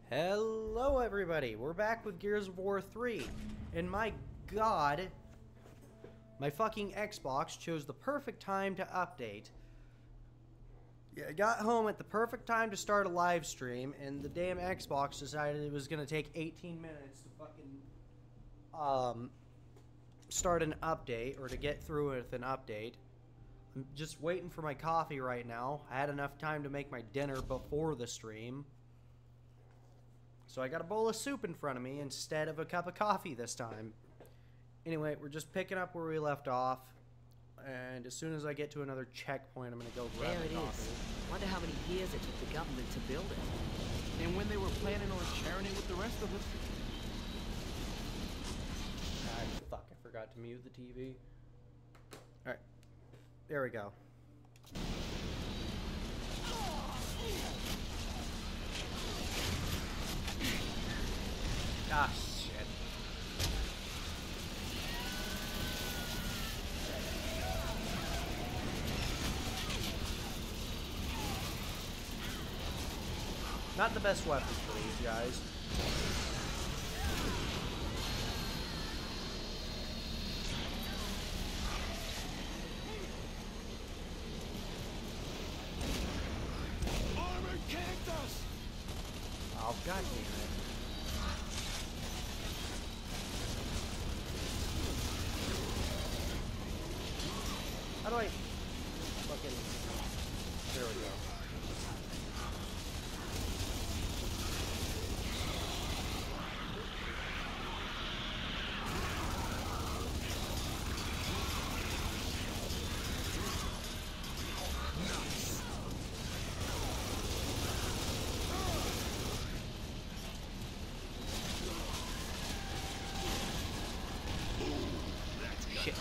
Hello everybody, we're back with Gears of War 3, and my god, my fucking Xbox chose the perfect time to update. Yeah, I got home at the perfect time to start a live stream, and the damn Xbox decided it was gonna take 18 minutes to fucking, start an update, or to get through with an update. I'm just waiting for my coffee right now. I had enough time to make my dinner before the stream. So I got a bowl of soup in front of me instead of a cup of coffee this time. Anyway, we're just picking up where we left off. And as soon as I get to another checkpoint, I'm going to go grab There my it coffee. is. Wonder how many years it took the government to build it. And when they were planning on sharing it with the rest of us. Ah, fuck, I forgot to mute the TV. Alright. There we go. Ah, shit. Not the best weapons for these guys. Armored cactus! Oh, god damn it. How do I fucking... There we go. Shit.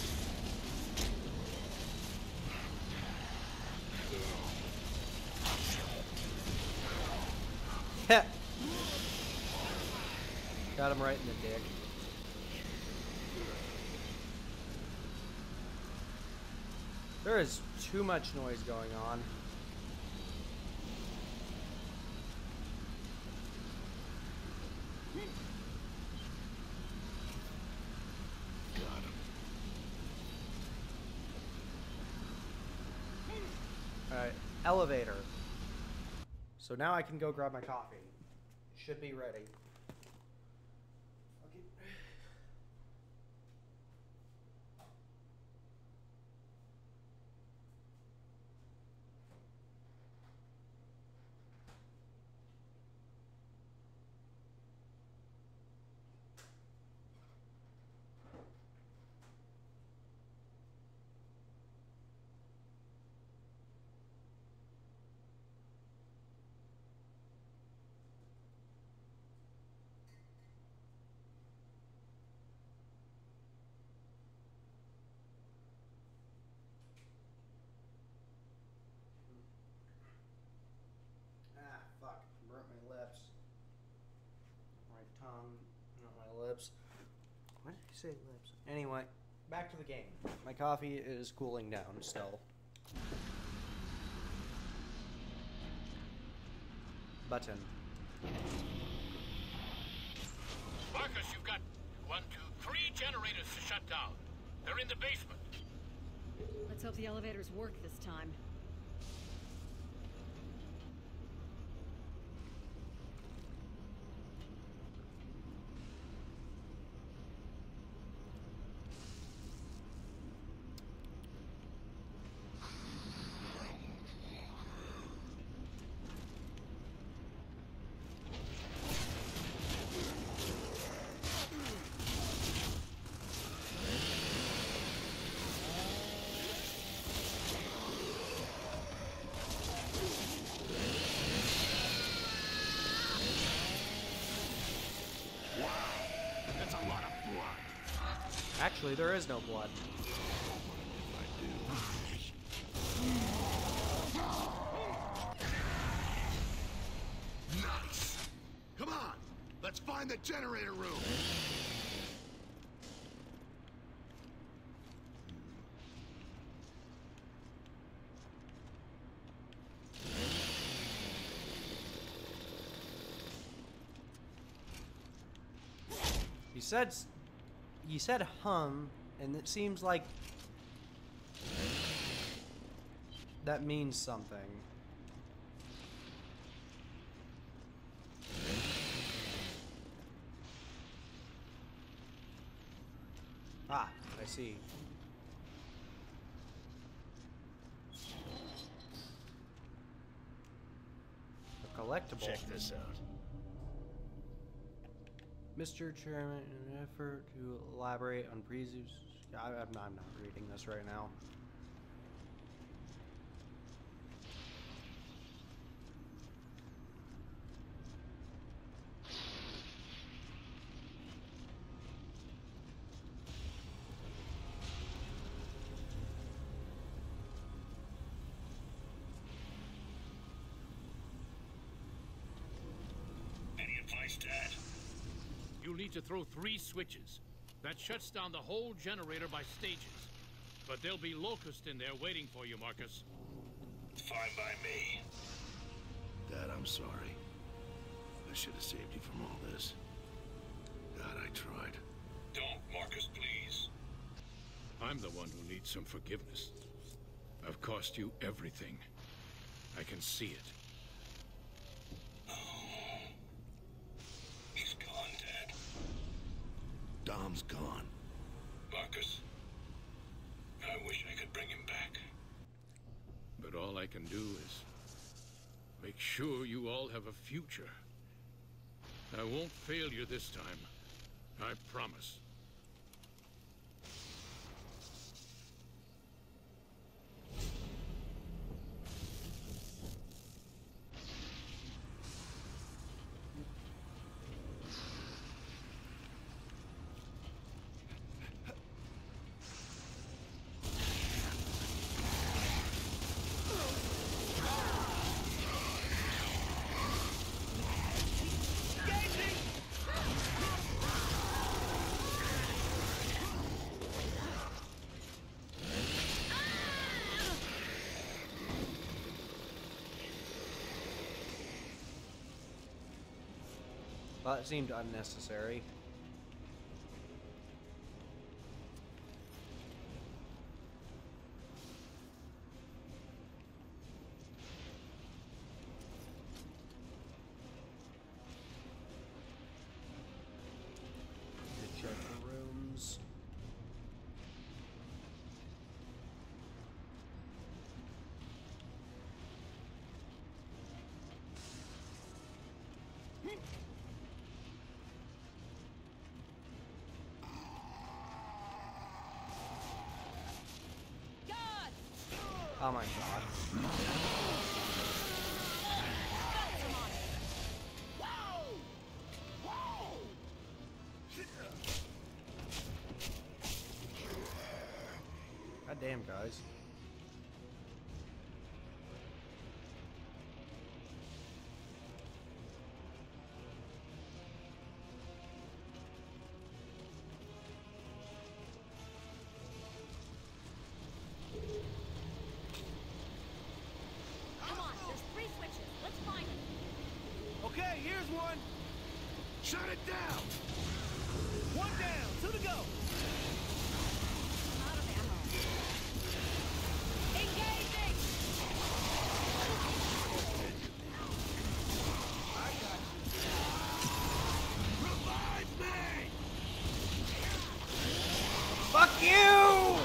Heh. Got him right in the dick. There is too much noise going on. Got him. Alright, elevator. So now I can go grab my coffee. Should be ready. Okay. Ah, fuck. Burnt my lips. My tongue, not my lips. Why did I say lips? Anyway, back to the game. My coffee is cooling down still. Button. Marcus, you've got 1, 2, 3 generators to shut down. They're in the basement. Let's hope the elevators work this time. That's a lot of blood. Actually, there is no blood. Nice. Come on. Let's find the generator room. He said hum, and it seems like that means something. Ah, I see. A collectible. Check this out. Mr. Chairman, in an effort to elaborate on previous... I'm not reading this right now. Any advice, Dad? You'll need to throw 3 switches. That shuts down the whole generator by stages. But there'll be locusts in there waiting for you, Marcus. Fine by me. Dad, I'm sorry. I should have saved you from all this. God, I tried. Don't, Marcus, please. I'm the one who needs some forgiveness. I've cost you everything. I can see it. He's gone, Dad. Dom's gone. Marcus, I wish I could bring him back. But all I can do is make sure you all have a future. I won't fail you this time. I promise. Well, it seemed unnecessary. To check the rooms. Oh my god. God damn, guys. Come on, there's 3 switches. Let's find them. Okay, here's one. Shut it down. One down. 2 to go. I'm out of ammo. Engaging! Revive me! Fuck you!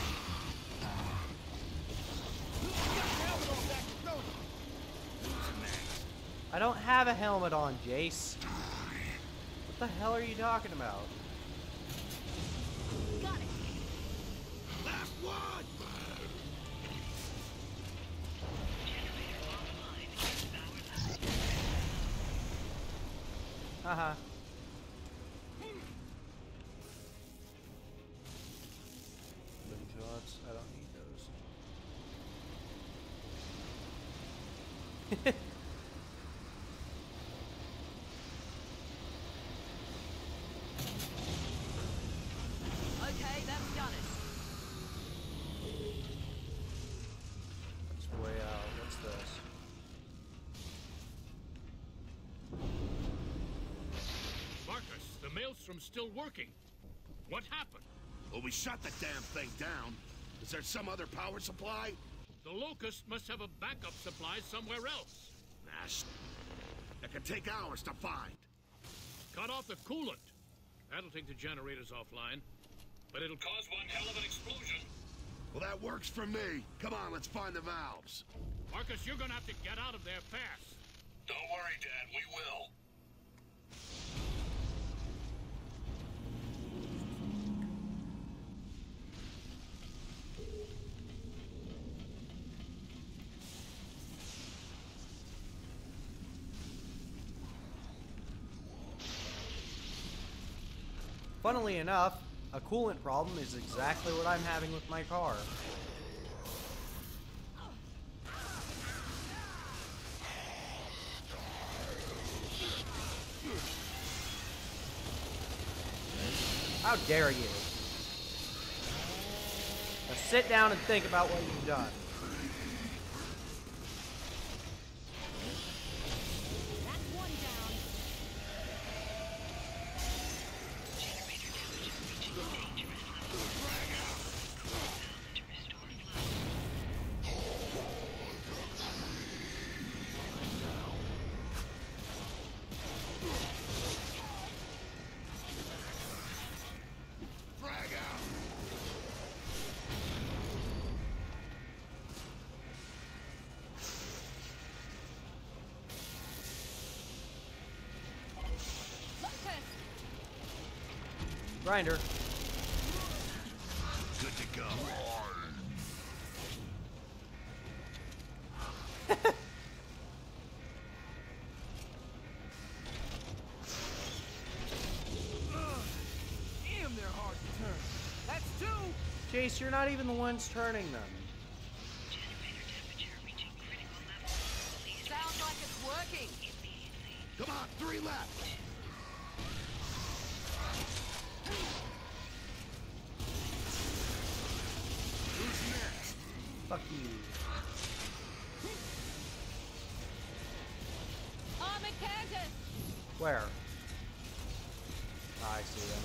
I don't have a helmet on, Jace. What the hell are you talking about? Got it. Last one! Haha. Moonshots, I don't need those. Okay, that's done it. It's way out. What's this? Marcus, the maelstrom's still working. What happened? Well, we shut the damn thing down. Is there some other power supply? The Locust must have a backup supply somewhere else. It could take hours to find. Cut off the coolant. That'll take the generators offline. But it'll cause one hell of an explosion. Well, that works for me. Come on, let's find the valves. Marcus, you're gonna have to get out of there fast. Don't worry, Dad, we will. Funnily enough, a coolant problem is exactly what I'm having with my car. How dare you? Now sit down and think about what you've done. That's one down. Generator damage reaching dangerous levels. To restore flow. Frag out! Locust! Grinder. Good to go. Damn, they're hard to turn. That's two! Chase, you're not even the ones turning them. Generator temperature reaching critical levels. Please Sounds like it's working. immediately. Come on, 3 left. Who's next? Fuck you. Armored Kansas! Where? Ah, I see them.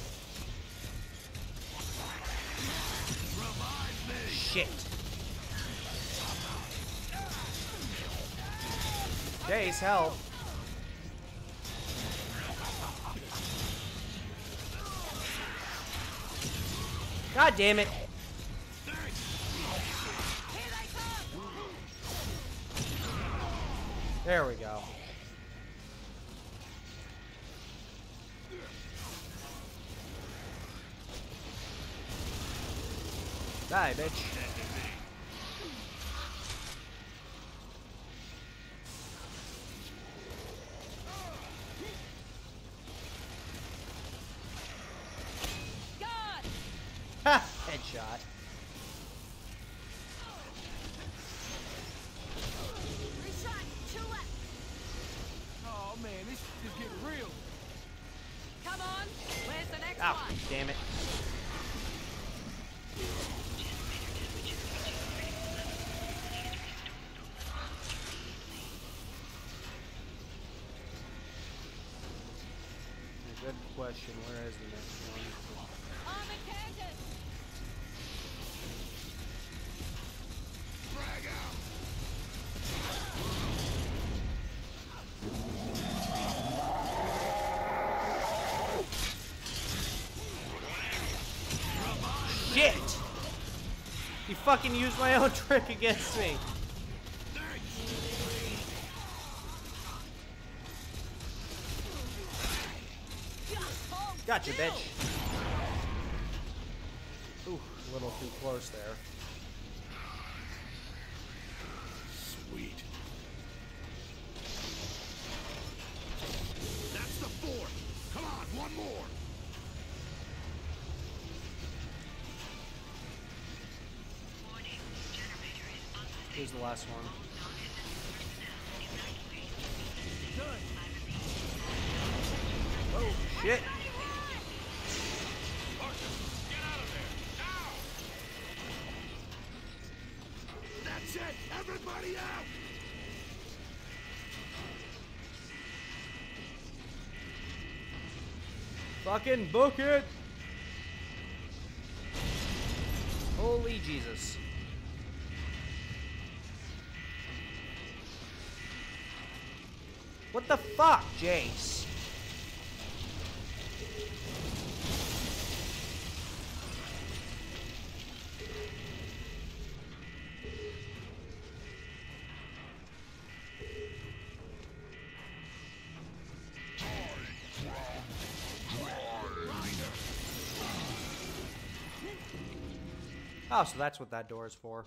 Revive me! Shit. Chase, help. God damn it. Here they come! There we go. Die, bitch. God! Ha! Headshot. Reset! 2 left! Oh man, this is getting real. Come on. Where's the next Ow, one? damn it. Good question. Where is the next one? Armored Kansas! Frag out! Shit! You fucking used my own trick against me. Just hold Gotcha, still. bitch. Ooh, a little too close there. Sweet. That's the 4th. Come on, one more. Warning. Generator is unstable. Here's the last one. Oh, shit. Marcus, get out of there! Now! That's it. Everybody out. Fucking book it! Holy Jesus. What the fuck, Jace? Oh, so that's what that door is for.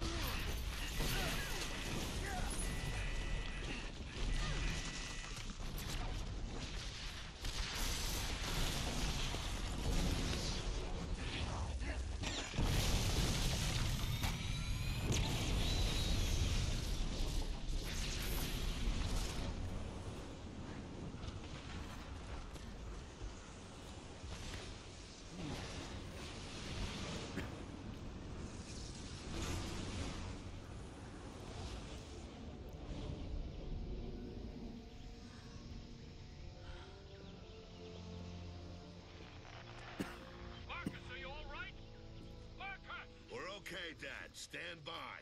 Marcus, are you all right? Marcus! We're okay, Dad. Stand by.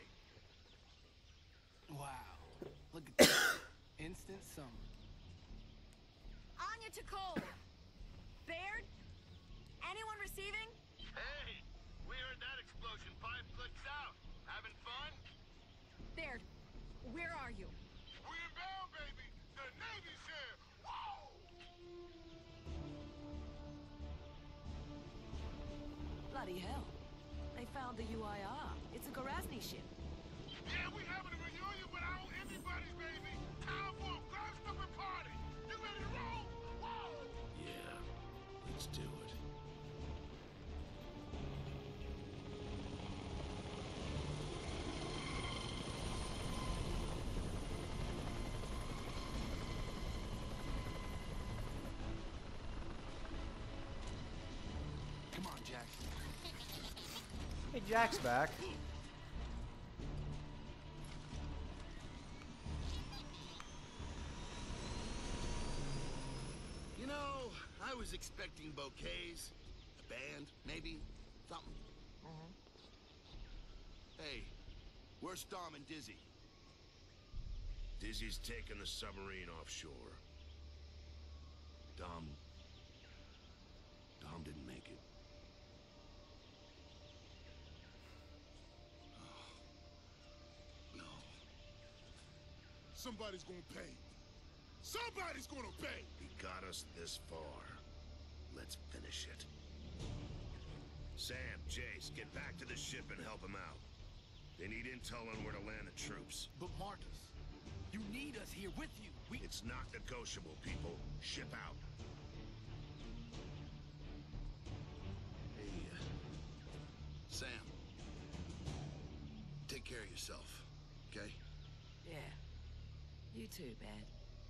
Wow. Look at that. Instant summer. Anya to Cole. Baird? Anyone receiving? Hey, we heard that explosion 5 clicks out. Having fun? Baird, where are you? We're inbound, baby. The Navy's here. Whoa! Bloody hell. They found the UIR. It's a Gorazny ship. Yeah, we having a reunion with our old indie buddies, baby. Time for a grown-up party. You ready to roll? Whoa! Yeah, let's do it. Come on, Jack. Hey, Jack's back. You know, I was expecting bouquets, a band, maybe, something. Hey, where's Dom and Dizzy? Dizzy's taking the submarine offshore. Dom didn't make it. Oh, no. Somebody's gonna pay. Somebody's gonna pay! He got us this far. Let's finish it. Sam, Jace, get back to the ship and help him out. They need intel on where to land the troops. But Marcus, you need us here with you. It's not negotiable, people. Ship out. Hey, Sam. Take care of yourself, okay? Yeah. You too, Bad.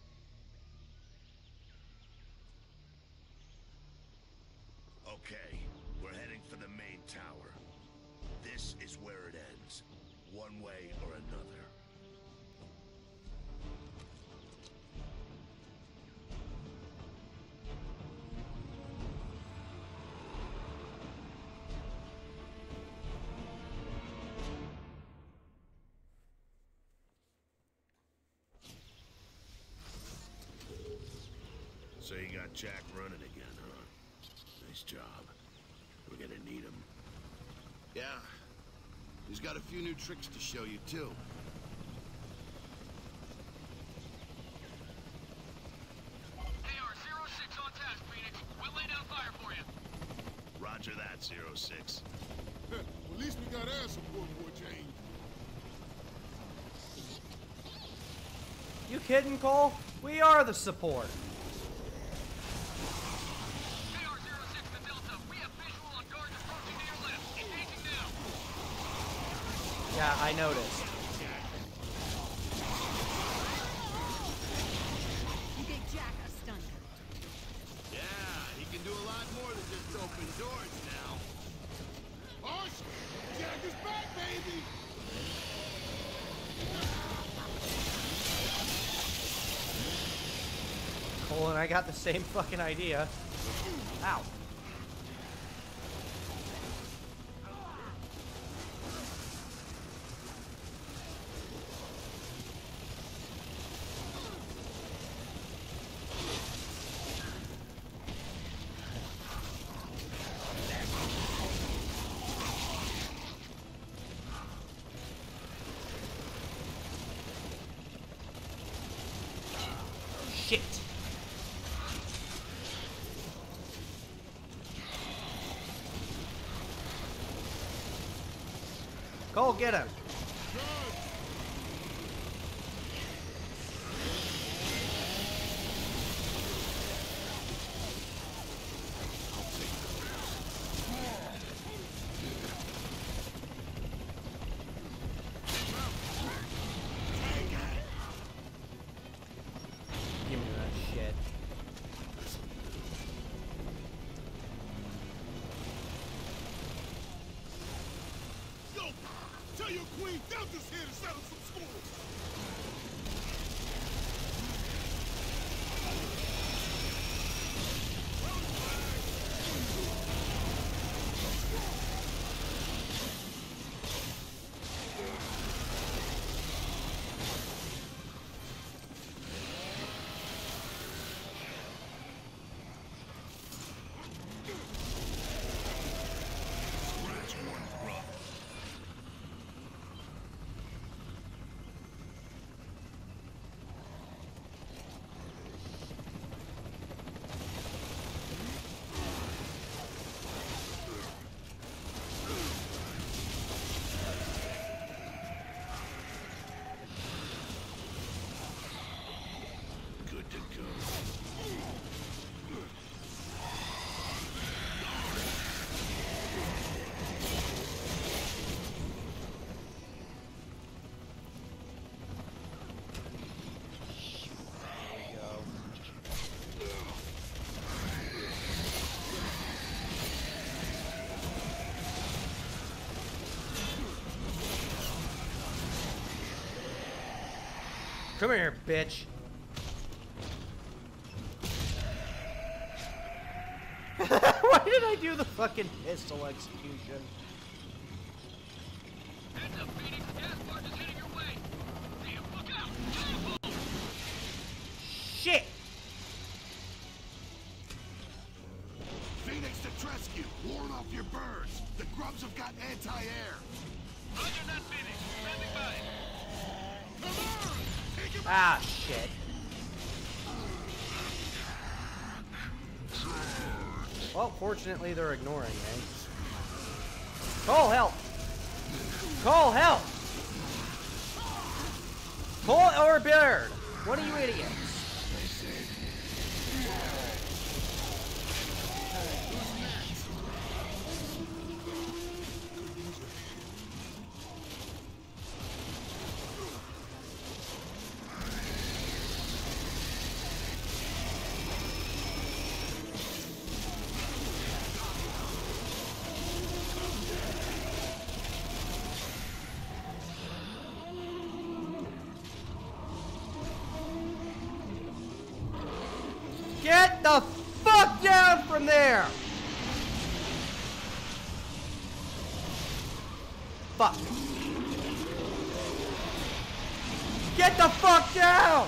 Okay, we're heading for the main tower. This is where it ends, one way or another. So you got Jack running again, huh? Nice job. We're gonna need him. Yeah. He's got a few new tricks to show you, too. AR-06 on task, Phoenix. We'll lay down fire for you. Roger that, 06. Well, at least we got air support for a change. You kidding, Cole? We are the support. AR-06 to Delta. We have visual on guards approaching to your left. Engaging now. Yeah, I noticed. You gave Jack a stunner. Yeah, he can do a lot more than just open doors now. Oh, shit! Jack is back, baby! Cole and I got the same fucking idea. Ow. Shit. Go get him. Give me that shit. Yo, tell your queen Delta's here to settle some scores. Good to go. Come here, bitch. Why did I do the fucking pistol execution? Heads up, Phoenix. Gas barge is heading your way. Damn, look out! Careful! Shit! Phoenix to rescue. Warn off your birds. The grubs have got anti-air. Roger that, Phoenix. Standing by. Come on! Take him Ah, shit. Well, fortunately, they're ignoring me. Call help! Call help! Call or Baird! What are you idiots? Get the fuck down from there! Fuck. Get the fuck down!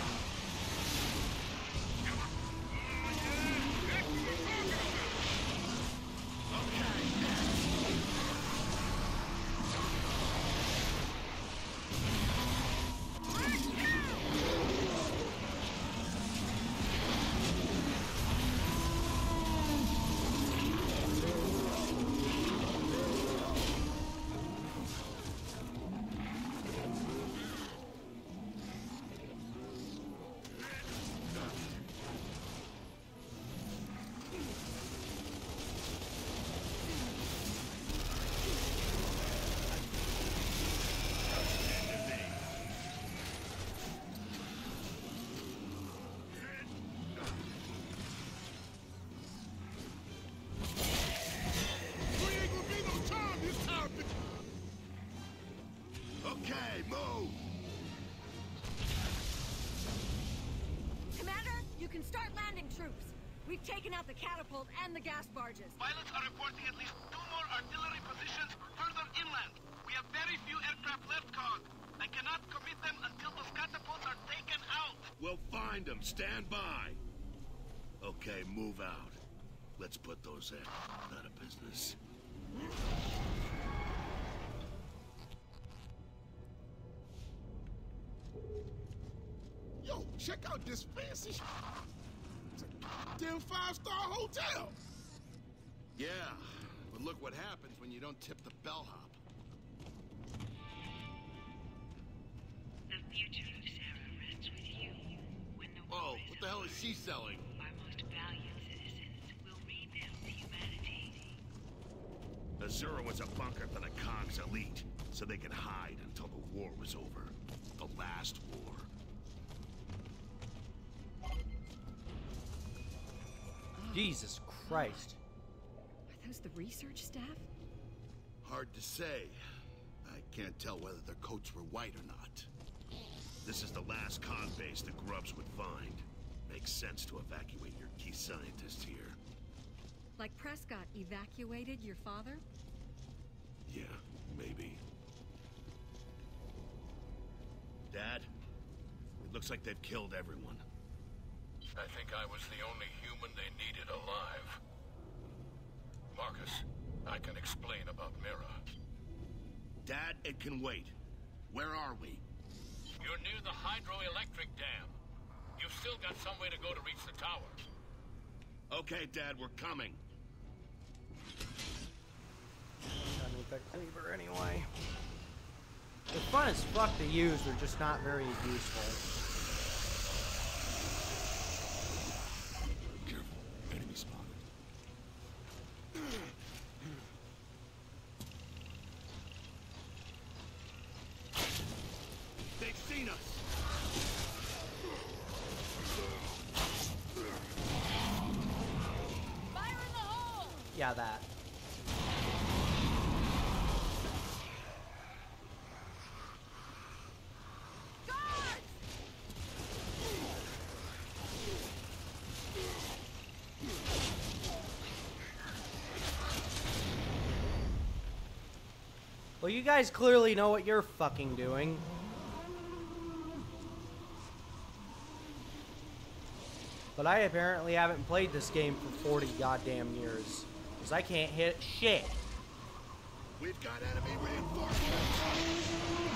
Okay, move! Commander, you can start landing troops. We've taken out the catapult and the gas barges. Pilots are reporting at least 2 more artillery positions further inland. We have very few aircraft left, Cog. I cannot commit them until those catapults are taken out. We'll find them. Stand by. Okay, move out. Let's put those out of business. Yo, check out this fancy It's a damn 5-star hotel. Yeah, but look what happens when you don't tip the bellhop. The future of Sarah rests with you. When the Whoa, war is what the hell is over, she selling? our most valiant citizens will rebuild humanity. Azura was a bunker for the Kong's elite, so they could hide until the war was over. The last war. Jesus Christ. Are those the research staff? Hard to say. I can't tell whether their coats were white or not. This is the last con base the grubs would find. Makes sense to evacuate your key scientists here. Like Prescott evacuated your father? Yeah, maybe. Dad? It looks like they've killed everyone. I think I was the only human they needed alive. Marcus, I can explain about Mira. Dad, it can wait. Where are we? You're near the hydroelectric dam. You've still got some way to go to reach the tower. Okay, Dad, we're coming. I need that cleaver anyway. They're fun as fuck to use, they're just not very useful. Careful. Enemy spotted. They've seen us! Fire in the hole! Yeah, that. Well, you guys clearly know what you're fucking doing. But I apparently haven't played this game for 40 goddamn years. Because I can't hit shit. We've got enemy reinforcements!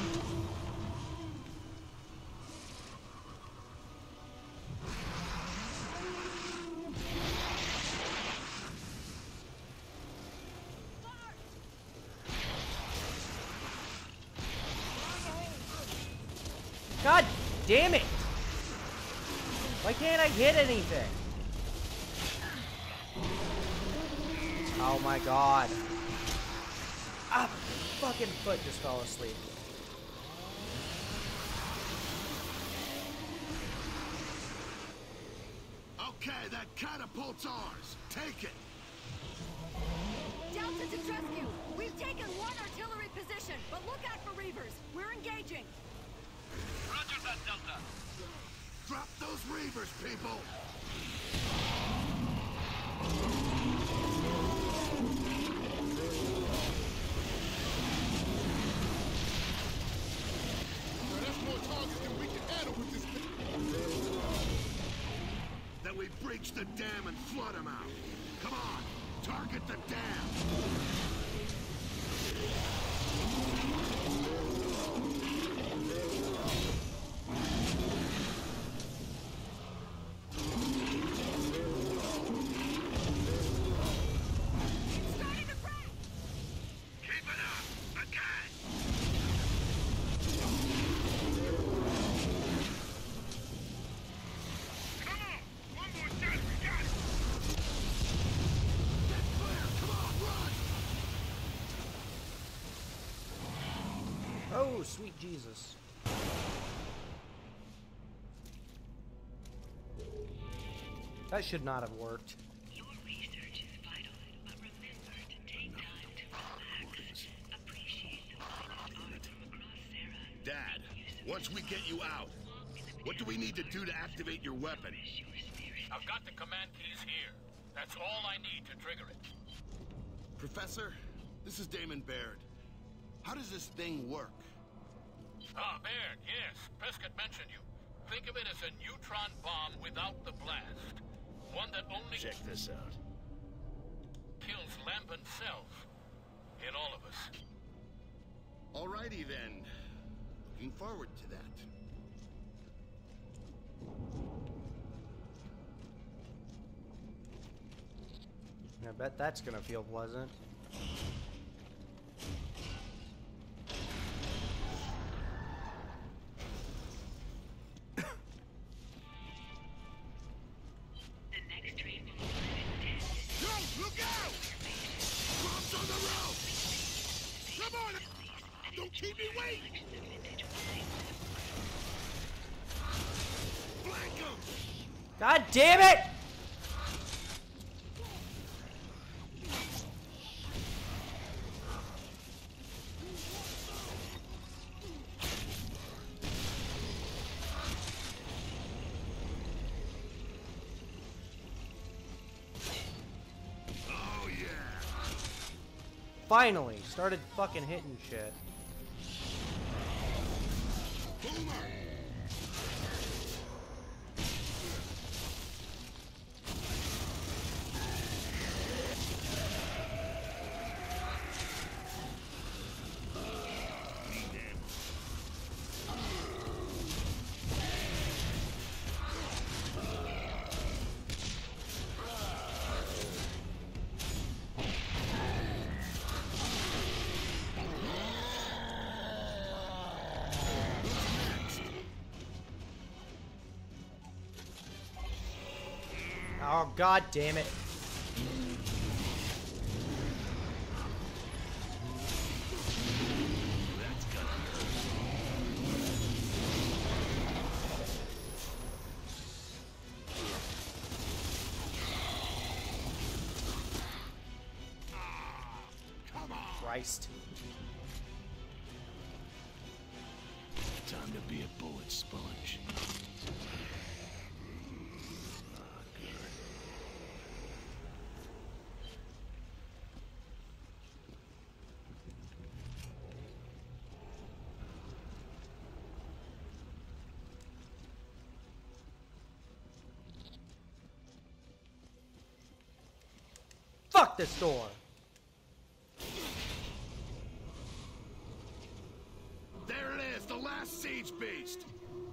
God damn it! Why can't I hit anything? Oh my god. Ah, fucking foot just fell asleep. Okay, that catapult's ours. Take it. Delta to rescue! We've taken one artillery position, but look out for Reavers. We're engaging. Roger that, Delta. Drop those Reavers, people! Now, that's more targets than we can handle with this thing. Then we breach the dam and flood them out. Come on, target the dam! Oh, sweet Jesus. That should not have worked. Your research is vital, but remember to take time to relax. Appreciate the finest art from across Sarah. Dad, once we get you out, what do we need to do to activate your weapon? Your spirit. I've got the command keys here. That's all I need to trigger it. Professor, this is Damon Baird. How does this thing work? Ah, Baird, yes. Prescott mentioned you. Think of it as a neutron bomb without the blast. One that only Check this out. kills lambent cells in all of us. Alrighty then. Looking forward to that. I bet that's gonna feel pleasant. The next train will arrive in 10 minutes. Yo, look out! Drops on the road! Come on! Don't keep me waiting! Flank him! God damn it! Oh yeah! Finally, started fucking hitting shit. Boomer! Oh, god damn it. Christ. Time to be a bullet sponge. Fuck this door. There it is, the last siege beast.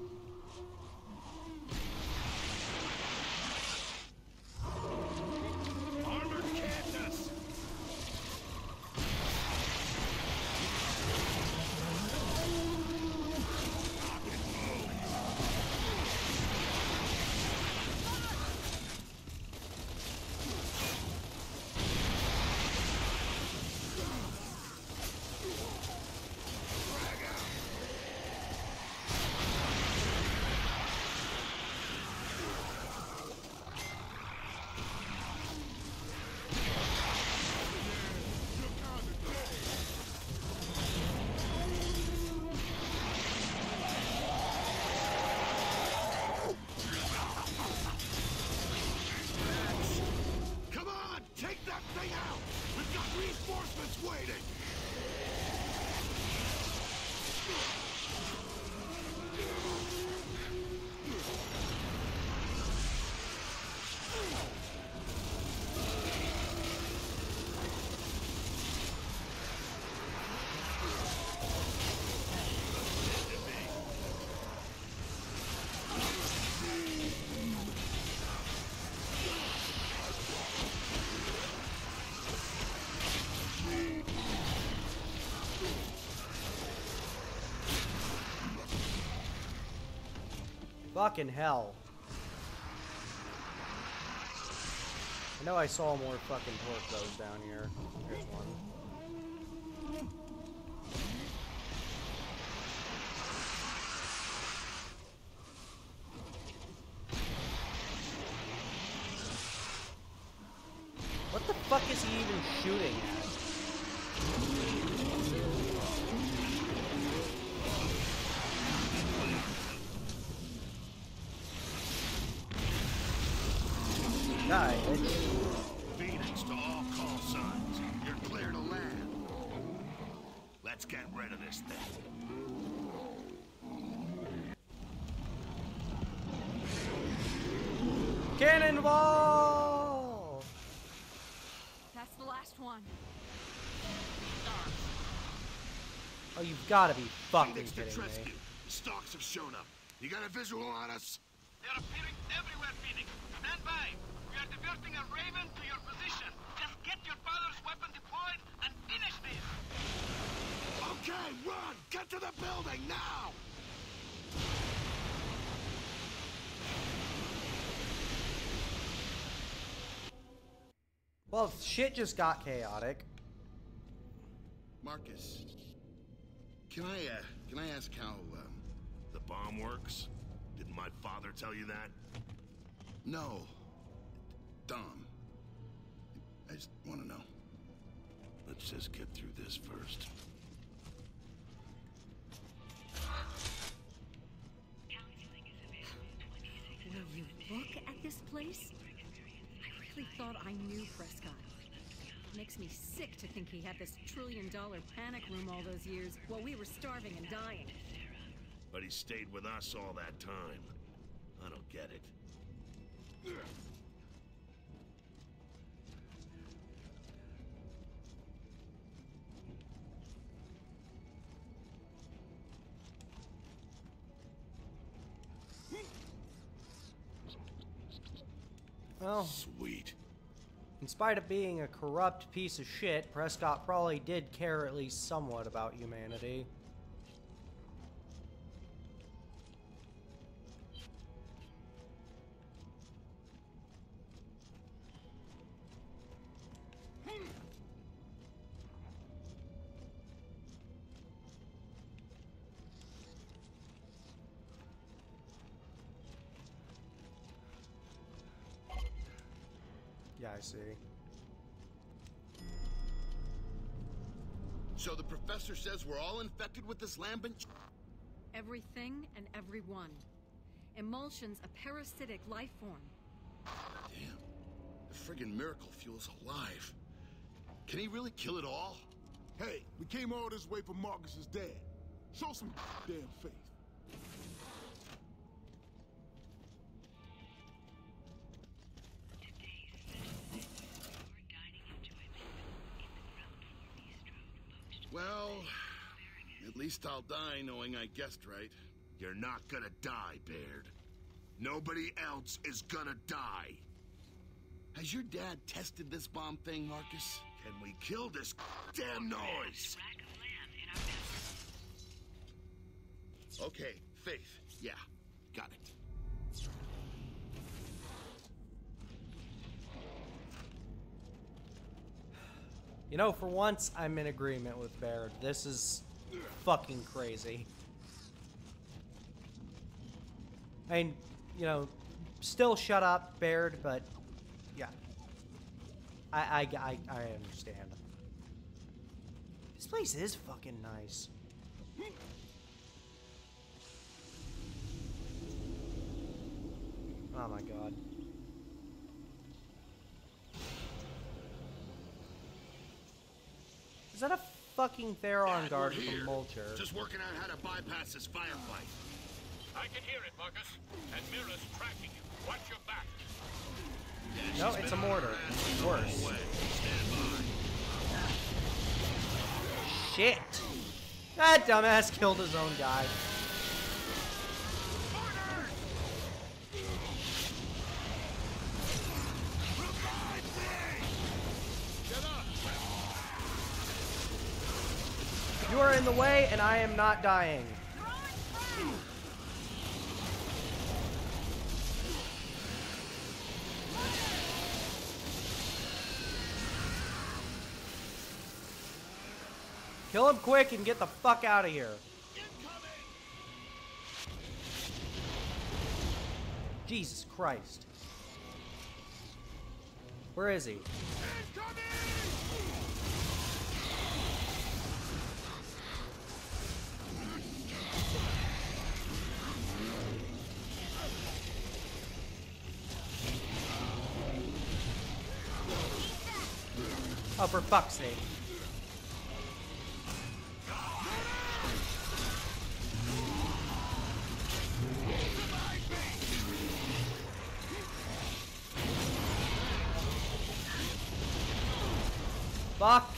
Armored Cantus. Come on, take that thing out. We've got reinforcements waiting. Fucking hell. I know I saw more fucking torpedoes down here. There's one. What the fuck is he even shooting at? Die, bitch. Phoenix to all call signs. You're clear to land. Let's get rid of this thing. Cannonball! That's the last one. Oh, you've got to be fucking Phoenix to kidding me. rescue. The stalks have shown up. You got a visual on us? They're appearing everywhere, Phoenix. Stand by. We are diverting a Raven to your position. Just get your father's weapon deployed and finish this. Okay, run! Get to the building now! Well, shit just got chaotic. Marcus, can I ask how the bomb works? Didn't my father tell you that? No, Dom. I just want to know. Let's just get through this first. Will you look at this place? I really thought I knew Prescott. Makes me sick to think he had this trillion-dollar panic room all those years while we were starving and dying. But he stayed with us all that time. I don't get it. Well, Sweet. in spite of being a corrupt piece of shit, Prescott probably did care at least somewhat about humanity. Yeah, I see. So the professor says we're all infected with this lambent? Everything and everyone. Emulsion's a parasitic life form. Damn. The friggin' miracle fuel's alive. Can he really kill it all? Hey, we came all this way for Marcus's dad. Show some damn faith. Well, at least I'll die knowing I guessed right. You're not gonna die, Baird. Nobody else is gonna die. Has your dad tested this bomb thing, Marcus? Can we kill this damn noise? Okay, Faith. Yeah, got it. You know, for once, I'm in agreement with Baird. This is fucking crazy. I mean, you know, still shut up, Baird, but yeah. I understand. This place is fucking nice. Oh my god. Is that a fucking Theron Dad, guard we're from here. Vulture? Just working out how to bypass this firefight. I can hear it, Marcus. And Mira's tracking you. Watch your back. Yeah, No, she's it's been a on mortar. her ass It's the whole worse. way. Stand by. Shit! That dumbass killed his own guy. You are in the way, and I am not dying. Kill him quick and get the fuck out of here. Jesus Christ. Where is he? Oh, for fuck's sake. Fuck!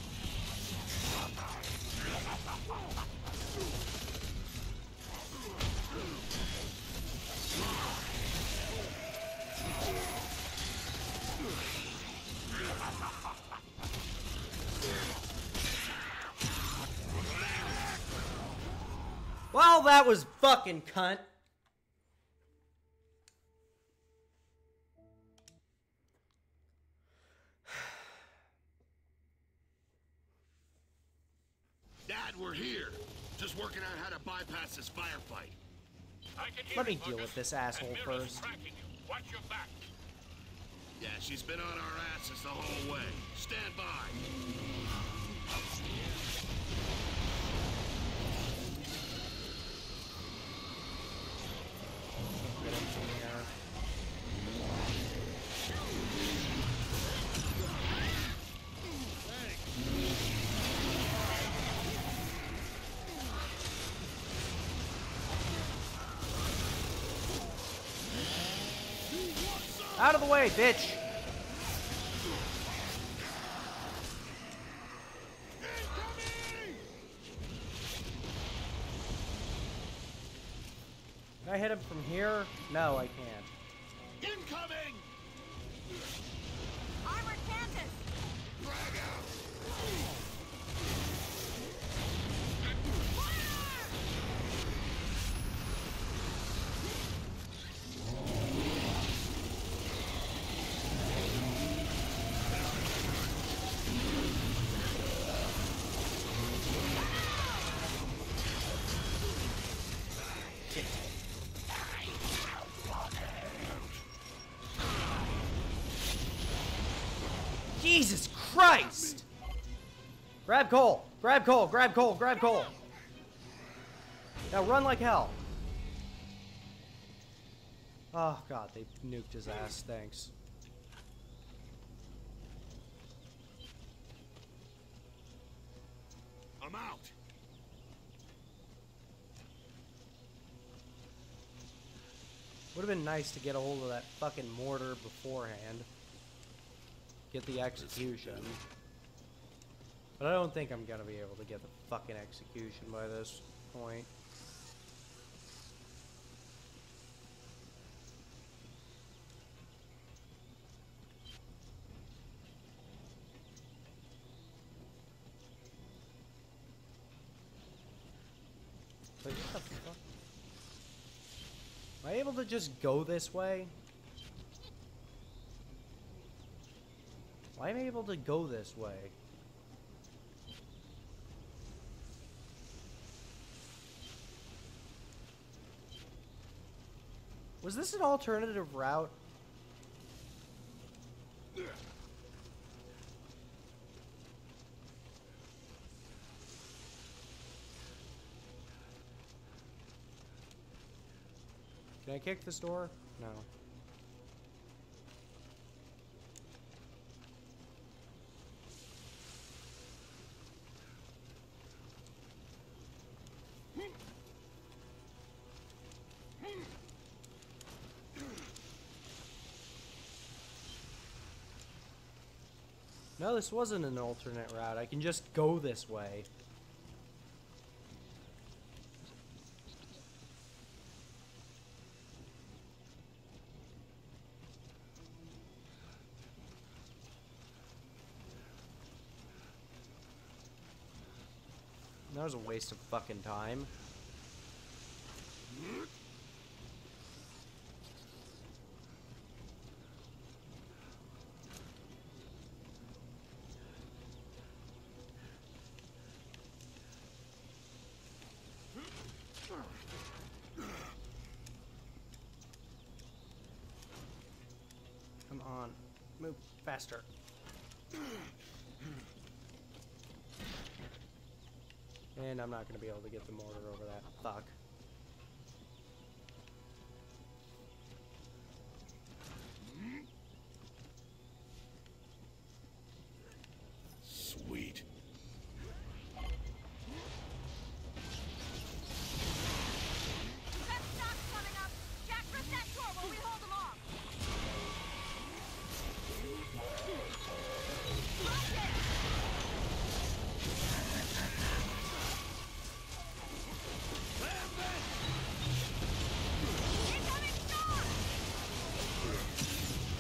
Well, that was fucking cunt. Dad, we're here. Just working out how to bypass this firefight. Let me deal with this asshole first. Watch your back. Yeah, she's been on our asses the whole way. Stand by. Get him from here. Out of the way, bitch! Can I hit him from here? No, I can't. Incoming! Armored Cantus! Drag out! Jesus Christ! Grab Cole! Grab Cole! Grab Cole! Grab Cole! Now run like hell! Oh god, they nuked his ass. Thanks. I'm out. Would have been nice to get a hold of that fucking mortar beforehand. Get the execution. But I don't think I'm gonna be able to get the fucking execution by this point. Like, what the fuck? Am I able to just go this way? Why am I able to go this way? Was this an alternative route? Can I kick this door? No. No, this wasn't an alternate route. I can just go this way. That was a waste of fucking time. Come on, move faster. And I'm not going to be able to get the mortar over that. Fuck.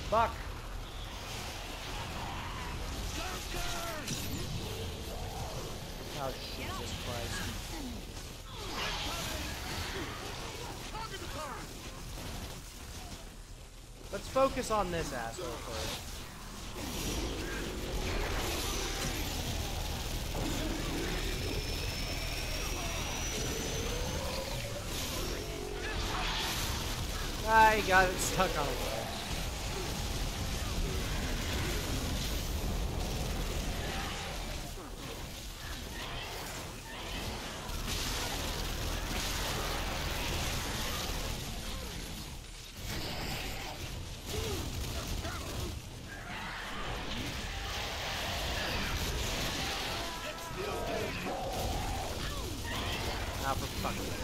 Fuck. Oh, Jesus Christ. Let's focus on this asshole first. Ah, he got it stuck on a wall. Ah, for fuck's sake.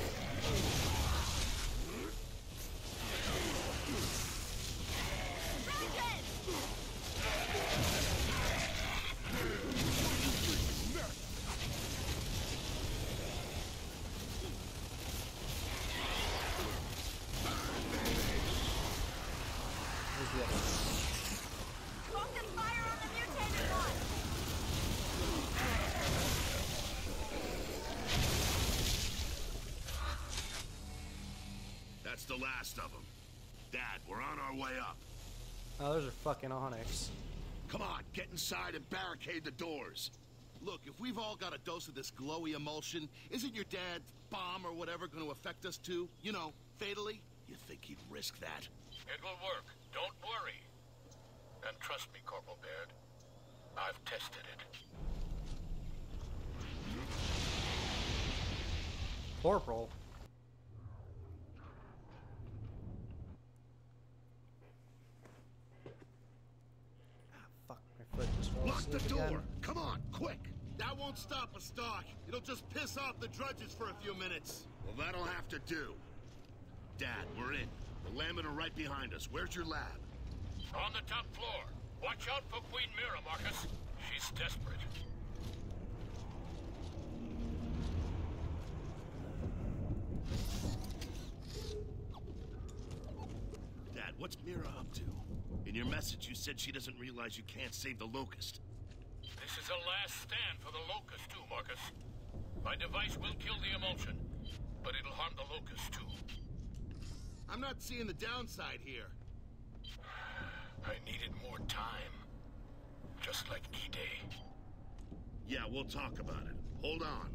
Where's the other one? Focus fire on the mutated one! That's the last of them. Dad, we're on our way up. Oh, those are fucking Onyx. Come on, get inside and barricade the doors. Look, if we've all got a dose of this glowy emulsion, isn't your dad's bomb or whatever going to affect us too? You know, fatally? You think he'd risk that? It will work. Don't worry. And trust me, Corporal Baird. I've tested it. Corporal? Ah, fuck. My foot just fell Lock the asleep door! again. Come on, quick! That won't stop us, Doc. It'll just piss off the drudges for a few minutes. Well, that'll have to do. Dad, we're in. The Lambent are right behind us. Where's your lab? On the top floor. Watch out for Queen Mira, Marcus. She's desperate. Dad, what's Mira up to? In your message, you said she doesn't realize you can't save the Locust. This is a last stand for the Locust, too, Marcus. My device will kill the emulsion, but it'll harm the Locust, too. I'm not seeing the downside here. I needed more time. Just like E-Day. Yeah, we'll talk about it. Hold on.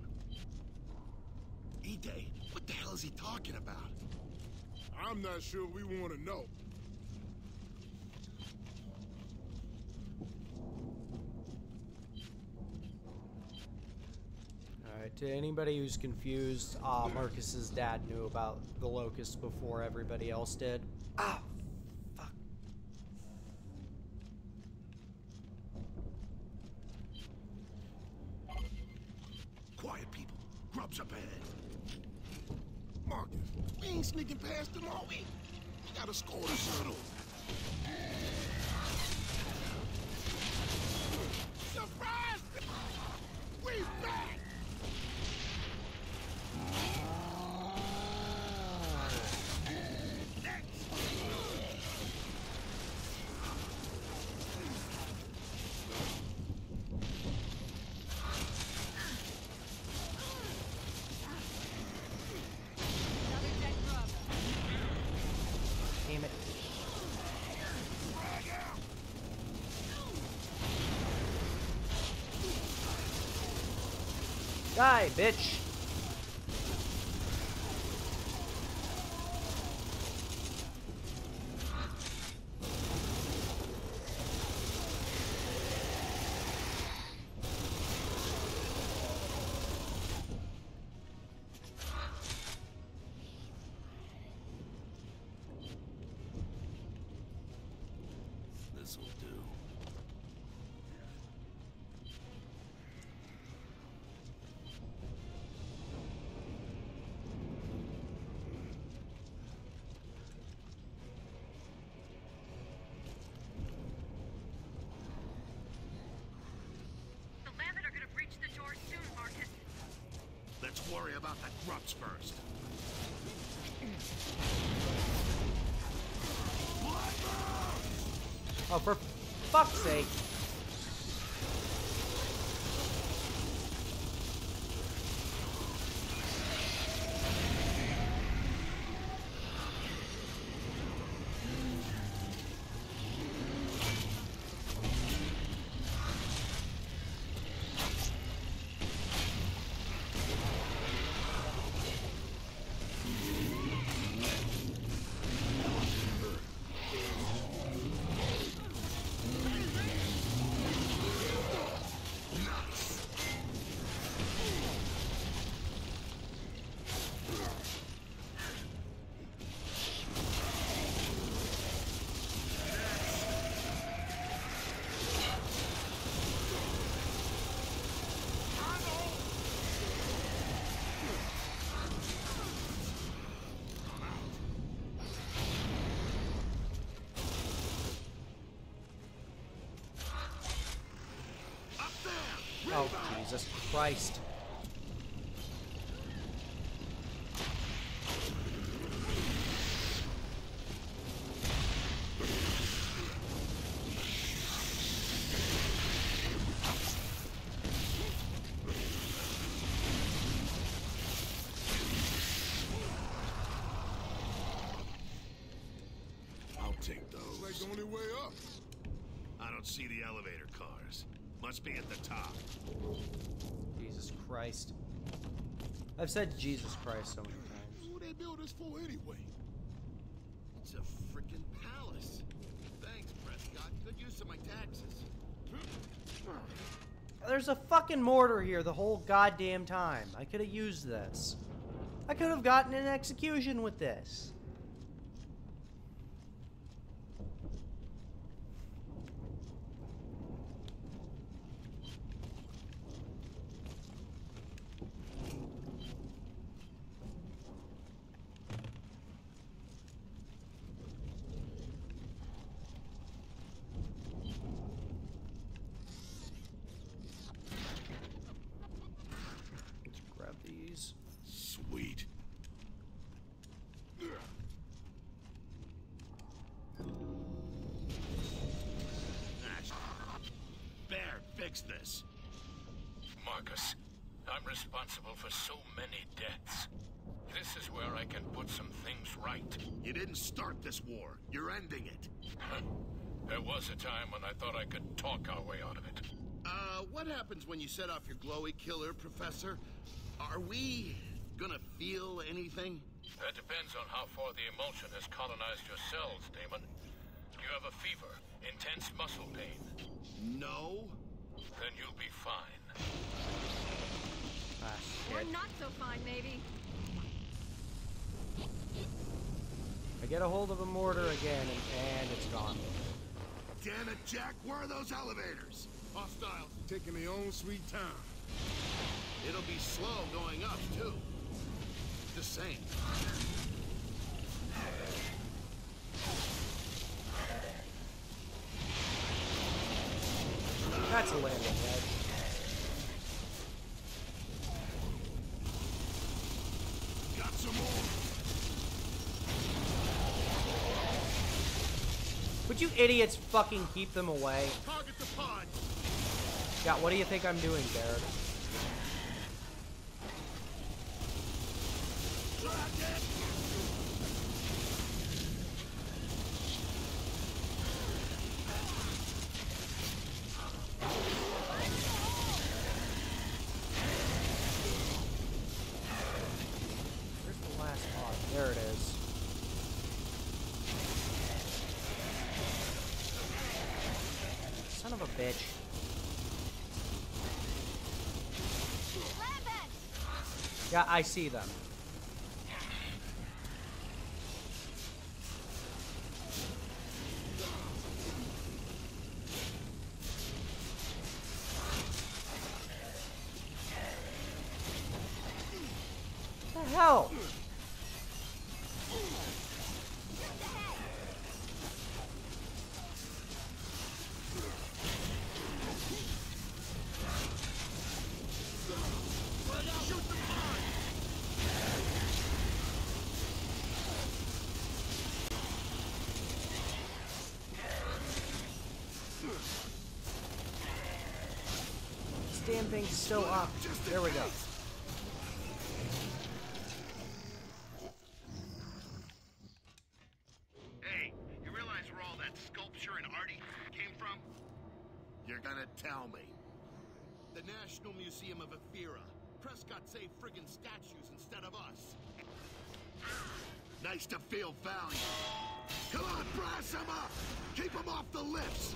E-Day? What the hell is he talking about? I'm not sure we want to know. Alright, to anybody who's confused, Marcus's dad knew about the Locust before everybody else did. Ah, fuck. Quiet, people. Grub's up ahead. Marcus, we ain't sneaking past them, are we? We gotta score the shuttle. Surprise! We back! Another dead grub. Damn it. Die, bitch! This'll do. The Lambent are gonna breach the door soon, Marcus. Let's worry about the grubs first. Blackbird! Oh, for fuck's sake. Oh, Jesus Christ. I'll take those. Like the only way up. I don't see the elevator cars. Must be at the top. Jesus Christ. I've said Jesus Christ so many times. Who they build this for anyway? It's a freaking palace. Thanks, Prescott. Good use of my taxes. There's a fucking mortar here the whole goddamn time. I could have used this. I could have gotten an execution with this. Let's grab these. Sweet. Bear, fix this. Marcus, I'm responsible for so many deaths. This is where I can put some things right. You didn't start this war. You're ending it. Huh? There was a time when I thought I could talk our way out of it. What happens when you set off your glowy killer, Professor? Are we gonna feel anything? That depends on how far the emulsion has colonized your cells, Damon. You have a fever, intense muscle pain. No. Then you'll be fine. Ah, Or shit. not so fine, maybe. I get a hold of a mortar again, and it's gone. Damn it, Jack, where are those elevators? Hostiles taking their own sweet time. It'll be slow going up, too. Just saying. That's a landing head. Got some more. Would you idiots fucking keep them away? Target the pod. Yeah, what do you think I'm doing, Baird? Where's the last pod? There it is. Son of a bitch. Yeah, I see them. What the hell? damn thing's still up. There we go. Hey, you realize where all that sculpture and arty came from? You're gonna tell me. The National Museum of Ephyra. Prescott saved friggin' statues instead of us. Nice to feel valued. Come on, brass him up! Keep him off the lifts!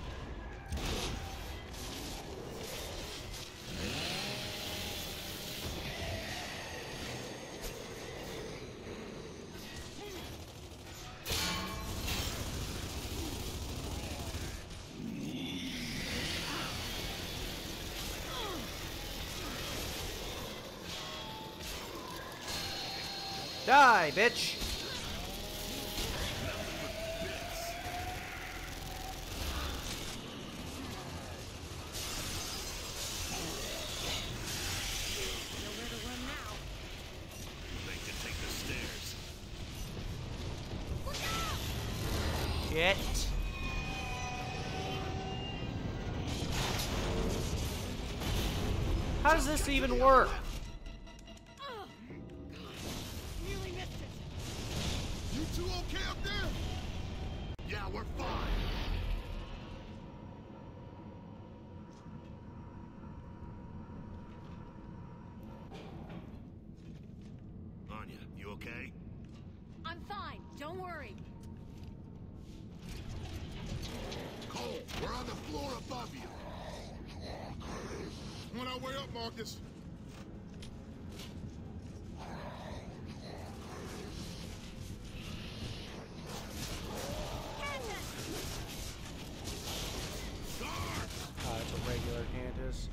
Die, bitch! Nowhere to run now. They can take the stairs. Shit. How does this even work? Oh, God. Nearly missed it. You two okay up there? Yeah, we're fine. Anya, you okay? I'm fine. Don't worry. Cole, we're on the floor above you. On our way up, Marcus. It's a regular Cantus.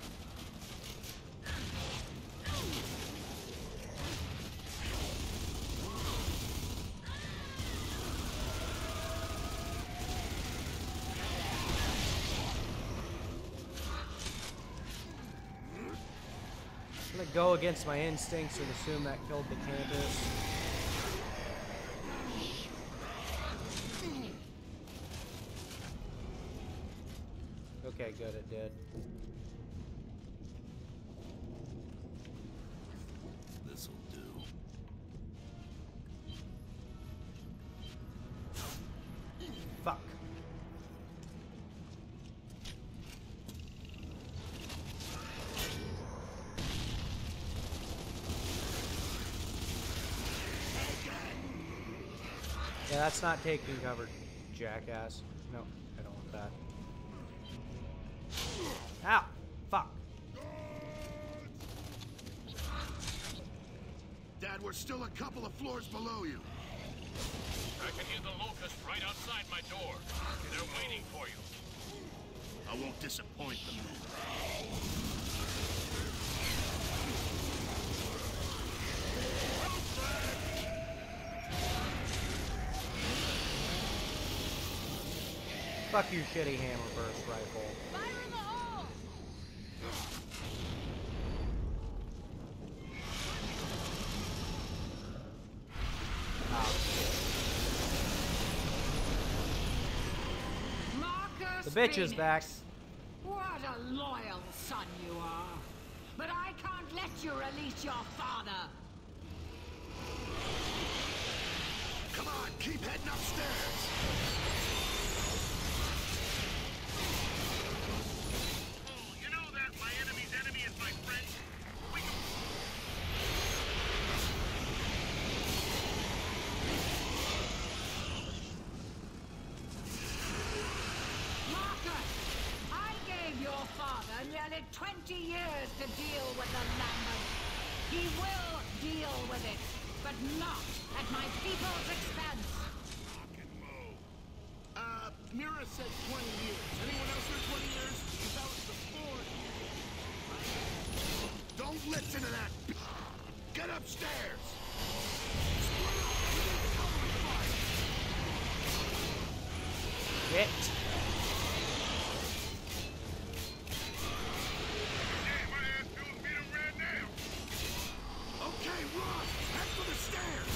I'm gonna go against my instincts and assume that killed the Cantus. Okay, good, it did. This'll do. Fuck. Yeah, that's not taking cover, jackass. No, I don't want that. Ow! Fuck. Dad, we're still a couple of floors below you. I can hear the Locust right outside my door. They're waiting for you. I won't disappoint them. Fuck your shitty hammer burst rifle. Fire in the hole! Marcus The bitch is Phoenix. back. What a loyal son you are. But I can't let you release your father. Come on, keep heading upstairs. Oh, you know that my enemy's enemy is my friend? We Marcus, I gave your father nearly 20 years to deal with the Lambent. He will deal with it, but not at my people's expense. Mira said 20 years. Anyone else heard 20 years? Because that was before you. Don't listen to that. Get upstairs. Split up. We need to cover the fire. Hit. Hey, my ass feels beat him right now. Okay, run. Head for the stairs.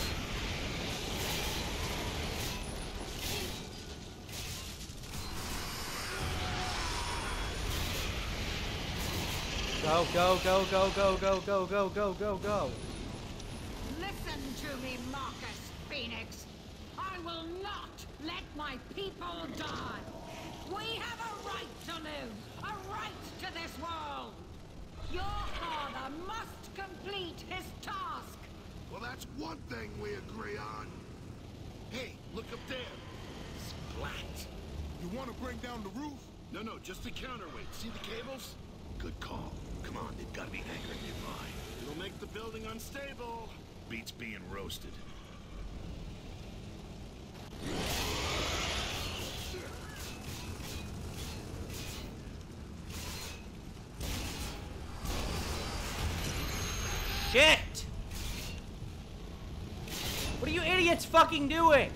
Go, go, go, go, go, go, go, go, go, go, go. Listen to me, Marcus Phoenix. I will not let my people die. We have a right to live, a right to this world. Your father must complete his task. Well, that's one thing we agree on. Hey, look up there. Splat. You want to bring down the roof? No, just the counterweight. See the cables? Good call. Come on, they've got to be anchored nearby. It'll make the building unstable. Beats being roasted. Shit! What are you idiots fucking doing?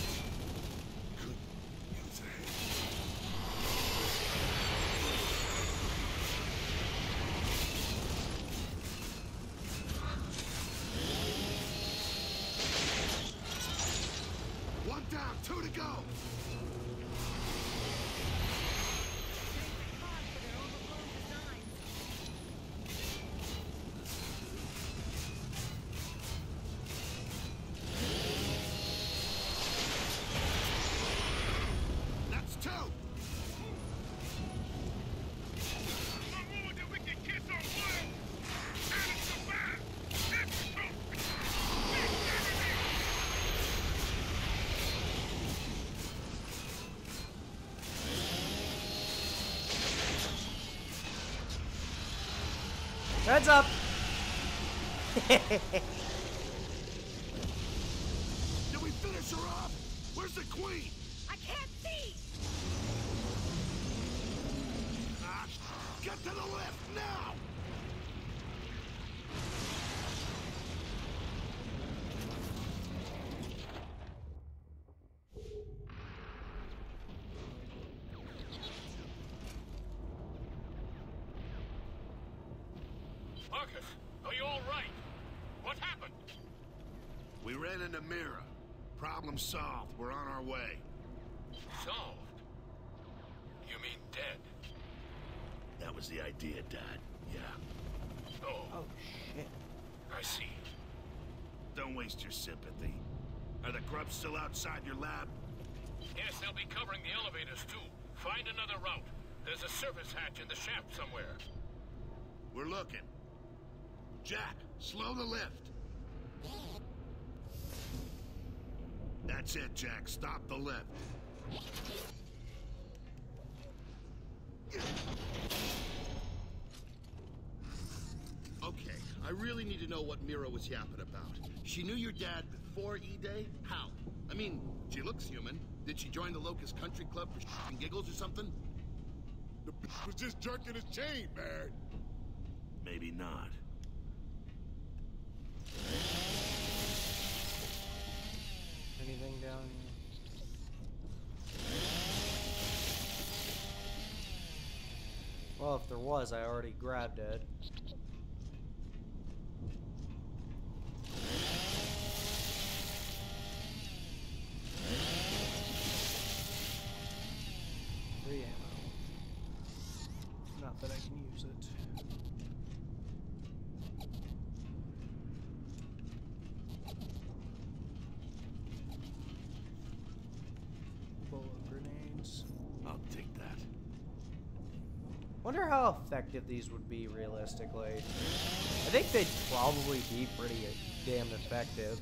One down, 2 to go. That's 2. Heads up! Did we finish her off? Where's the queen? I can't see. Ah, get to the left now! Marcus, are you all right? What happened? We ran into Mira. Problem solved. We're on our way. Solved? You mean dead? That was the idea, Dad. Yeah. Oh, Oh, shit. I see. Don't waste your sympathy. Are the grubs still outside your lab? Yes, they'll be covering the elevators, too. Find another route. There's a service hatch in the shaft somewhere. We're looking. Jack, slow the lift. That's it, Jack. Stop the lift. Okay, I really need to know what Mira was yapping about. She knew your dad before E-Day? How? I mean, she looks human. Did she join the Locust Country Club for and giggles or something? The bitch was just jerking his chain, man. Maybe not. Anything down here? Well, if there was, I already grabbed it. Free ammo. Not that I can use it. Bullet grenades. I'll take that. Wonder how effective these would be realistically. I think they'd probably be pretty damn effective.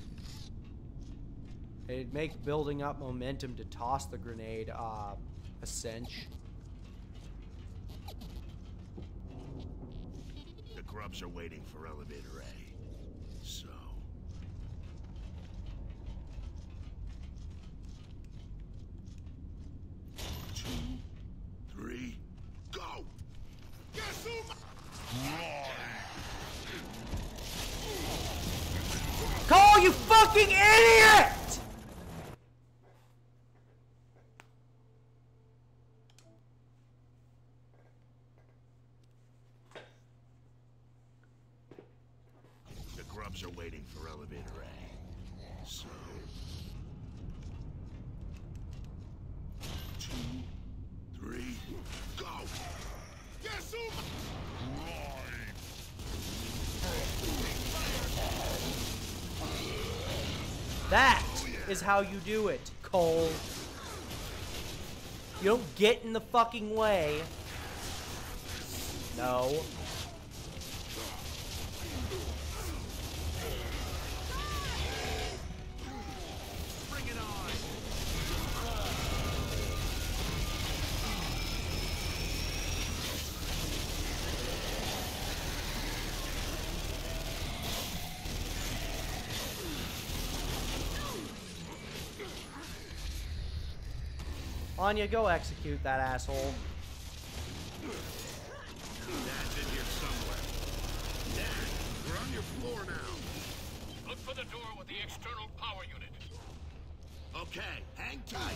It'd make building up momentum to toss the grenade a cinch. The grubs are waiting for elevator A. So... 2, 3, go! Guess who? Cole, you fucking idiot! The grubs are waiting for elevator A. So... 2, 3, go! Guess who? That is how you do it, Cole. You don't get in the fucking way. No. Bring it on. Anya, go execute that asshole. Dad's in here somewhere. Dad, we're on your floor now. Look for the door with the external power unit. Okay, hang tight.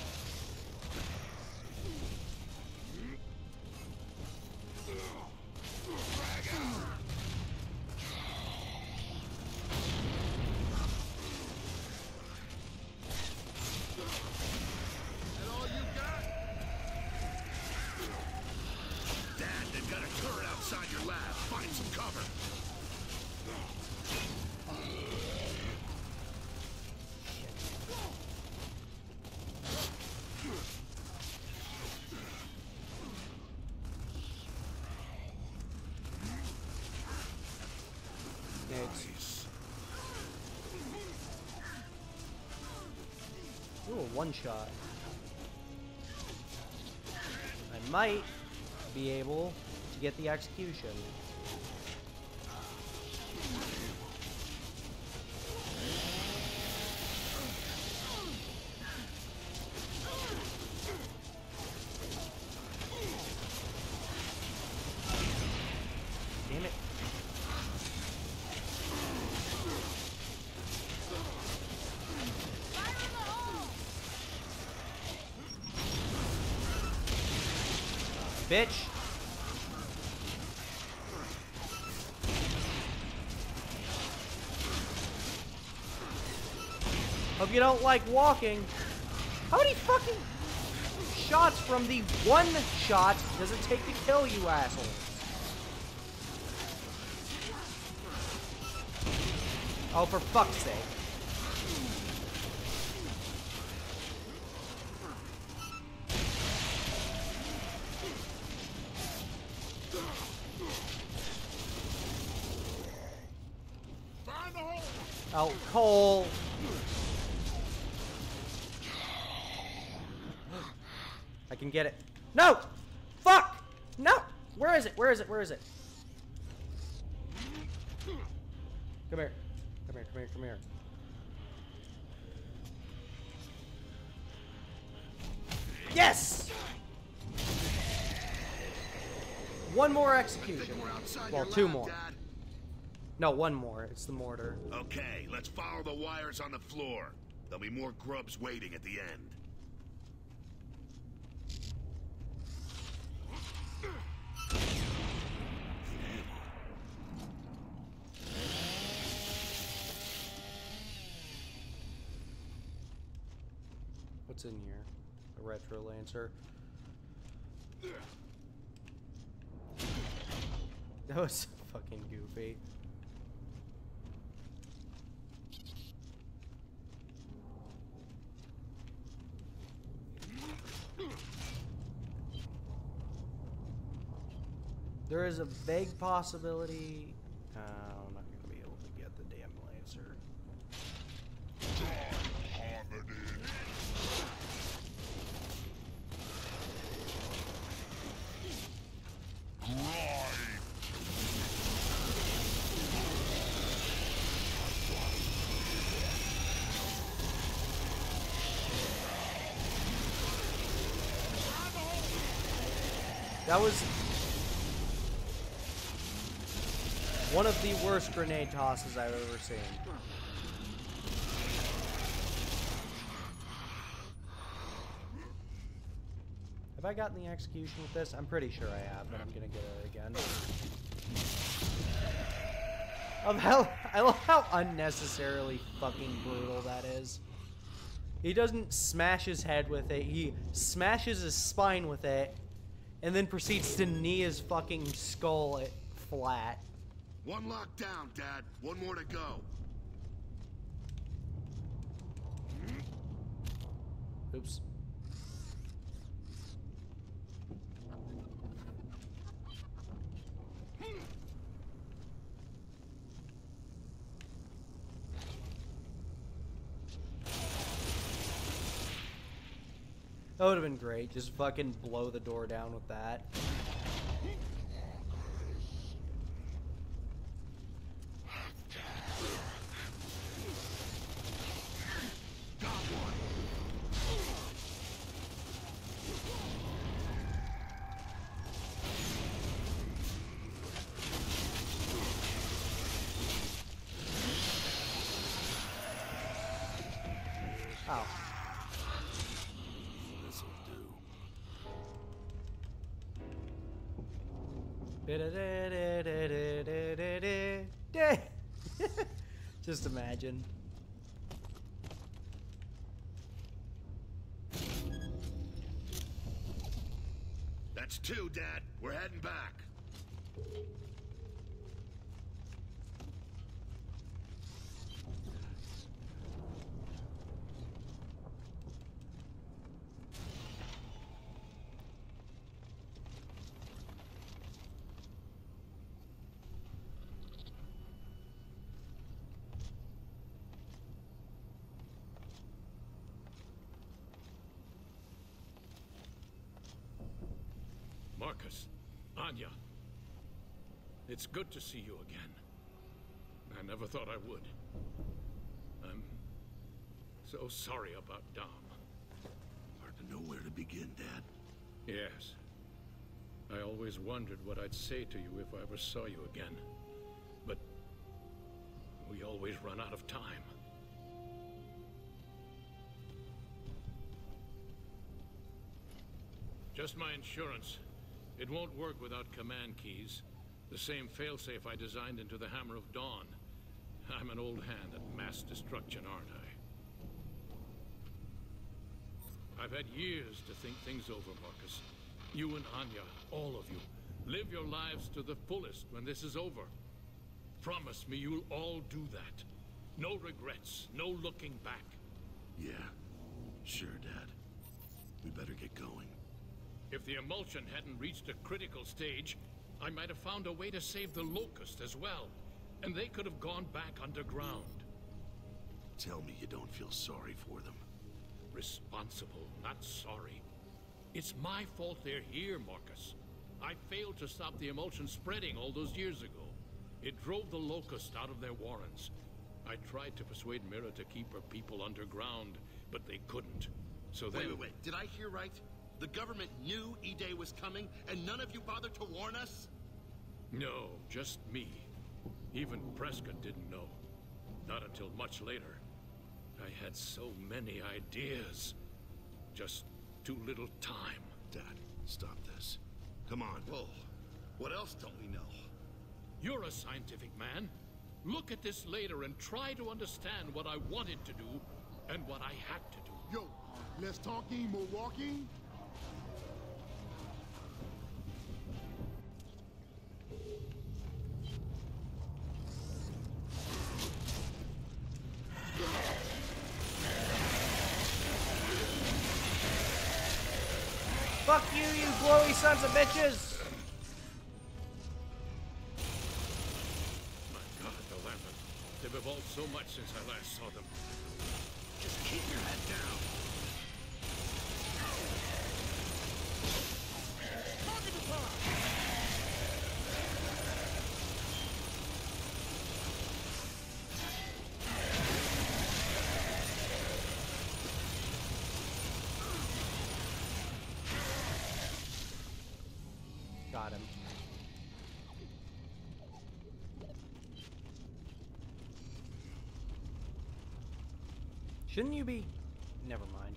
That all you got? Dad, they've got a turret outside your lab. Find some cover. Nice. Ooh, a one shot. I might be able to get the execution. Damn it. Bitch. Hope you don't like walking. How many fucking shots from the one shot does it take to kill you, assholes? Oh, for fuck's sake. Find the hole. Oh, Cole. I can get it. No! Fuck! No! Where is it? Where is it? Where is it? Come here. Come here, come here, come here. Yes! One more execution. We're outside Well, your two lab, more. Dad. No, one more. It's the mortar. Okay, let's follow the wires on the floor. There'll be more grubs waiting at the end. What's in here? A retro lancer. That was fucking goofy. There is a vague possibility. I'm not gonna be able to get the damn lancer. That was one of the worst grenade tosses I've ever seen. Have I gotten the execution with this? I'm pretty sure I have, but I'm gonna get it again. I love how unnecessarily fucking brutal that is. He doesn't smash his head with it, he smashes his spine with it, and then proceeds to knee his fucking skull flat. One lock down, Dad. One more to go. Oops. That would have been great. Just fucking blow the door down with that. Ow. This'll do. Just imagine. That's two, Dad. We're heading back. Marcus, Anya. It's good to see you again. I never thought I would. I'm so sorry about Dom. Hard to know where to begin, Dad. Yes. I always wondered what I'd say to you if I ever saw you again. But we always run out of time. Just my insurance. It won't work without command keys. The same failsafe I designed into the Hammer of Dawn. I'm an old hand at mass destruction, aren't I? I've had years to think things over, Marcus. You and Anya, all of you, live your lives to the fullest when this is over. Promise me you'll all do that. No regrets, no looking back. Yeah, sure, Dad. We better get going. If the emulsion hadn't reached a critical stage, I might have found a way to save the Locust as well. And they could have gone back underground. Tell me you don't feel sorry for them. Responsible, not sorry. It's my fault they're here, Marcus. I failed to stop the emulsion spreading all those years ago. It drove the Locust out of their warrens. I tried to persuade Mira to keep her people underground, but they couldn't. So then... Wait. Did I hear right? The government knew E-Day was coming, and none of you bothered to warn us? No, just me. Even Prescott didn't know. Not until much later. I had so many ideas. Just too little time. Dad, stop this. Come on. Whoa. What else don't we know? You're a scientific man. Look at this later and try to understand what I wanted to do and what I had to do. Yo, less talking, more walking. Fuck you, you glowy sons of bitches! My God, the Lambent. They've evolved so much since I last saw them. Just keep your head down. Target the car. Got him. Shouldn't you be? Never mind.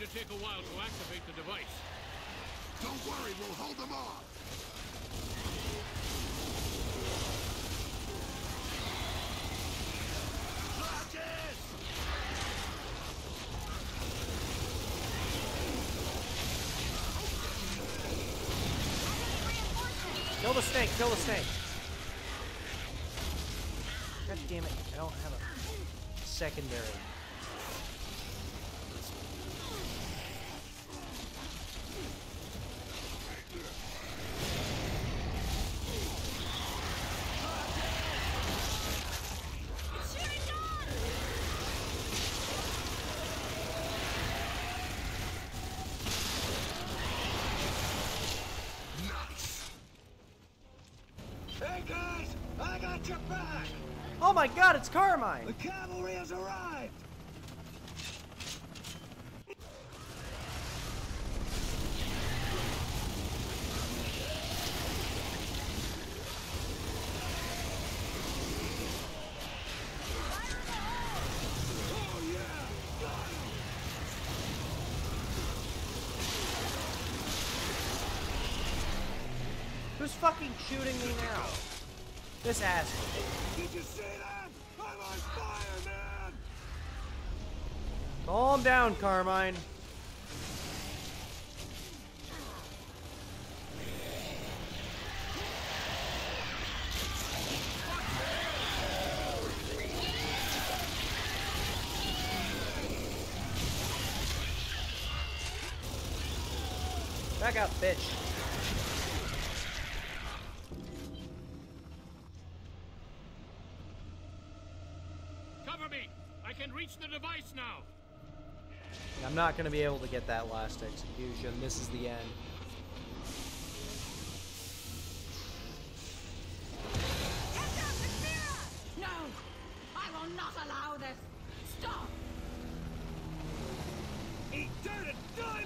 to take a while to activate the device. Don't worry, we'll hold them off. Kill the snake, kill the snake. God damn it, I don't have a secondary. Hey guys, I got your back! Oh my god, it's Carmine! The cavalry has arrived! Oh yeah! Got him! Who's fucking shooting me now? This asshole. Did you see that? I'm on fire, man! Calm down, Carmine. Back up, bitch. Cover me! I can reach the device now! I'm not going to be able to get that last execution. This is the end. No! I will not allow this! Stop! Eat dirt and die!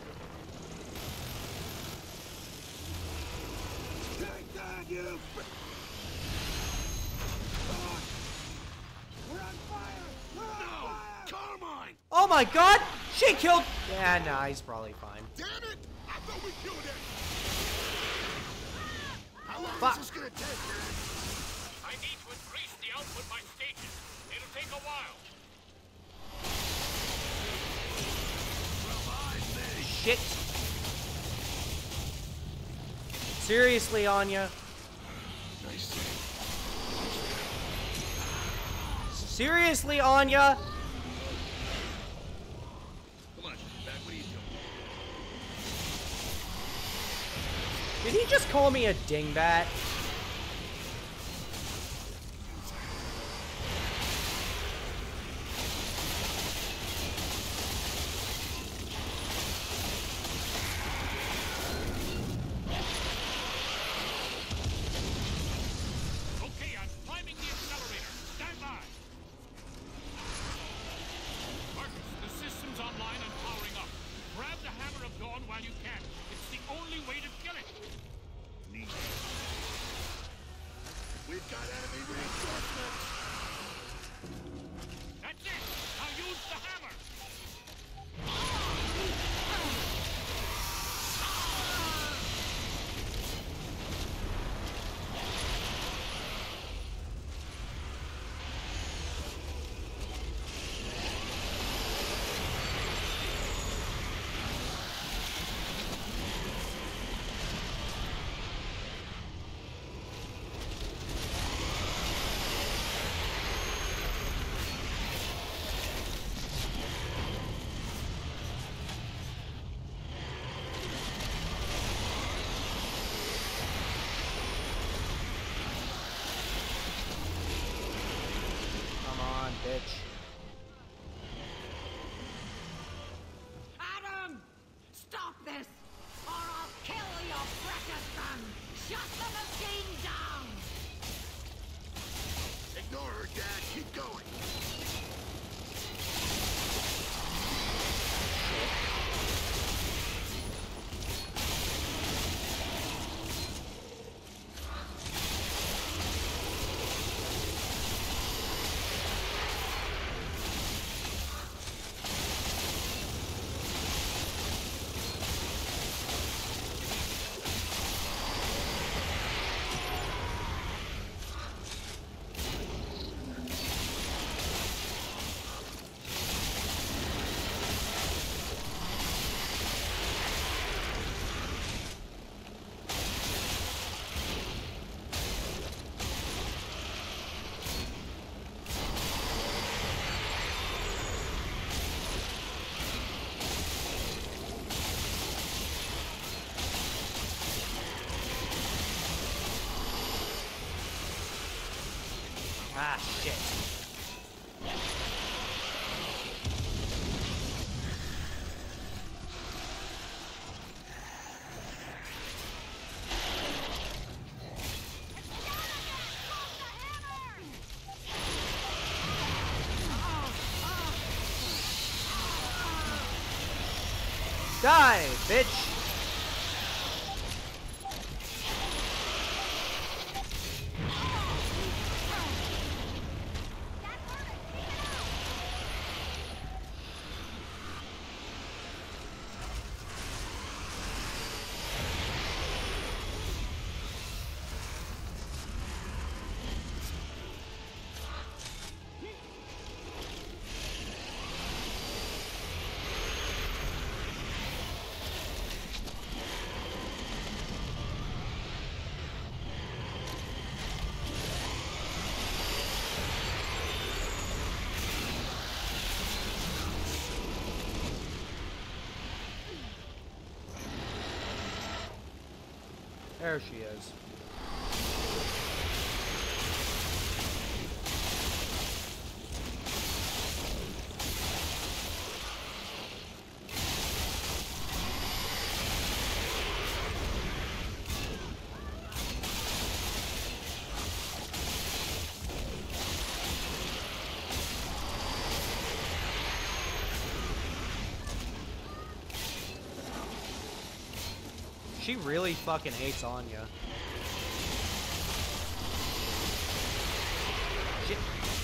Take that, you! We're on fire! We're on fire! Carmine! Oh my god! She killed... Yeah, nah, he's probably fine. Damn it! I thought we killed him! How long Fuck. is this gonna take, man? I need to increase the output by stages. It'll take a while. Shit. Seriously, Anya. Nice save. Seriously, Anya. Come on, back. What are you doing? Did he just call me a dingbat? Okay, I'm climbing the accelerator. Stand by. Marcus, the system's online and powering up. Grab the Hammer of Dawn while you can. It's the only way to kill it. Neat. We've got enemy reinforcements! That's it. Now use the hammer. Come on, bitch. Adam! Stop this! Or I'll kill your precious son! Shut the machine down! Ignore her, Dad. Keep going. Ah, shit. Die, bitch! There she is. She really fucking hates Anya. Shit.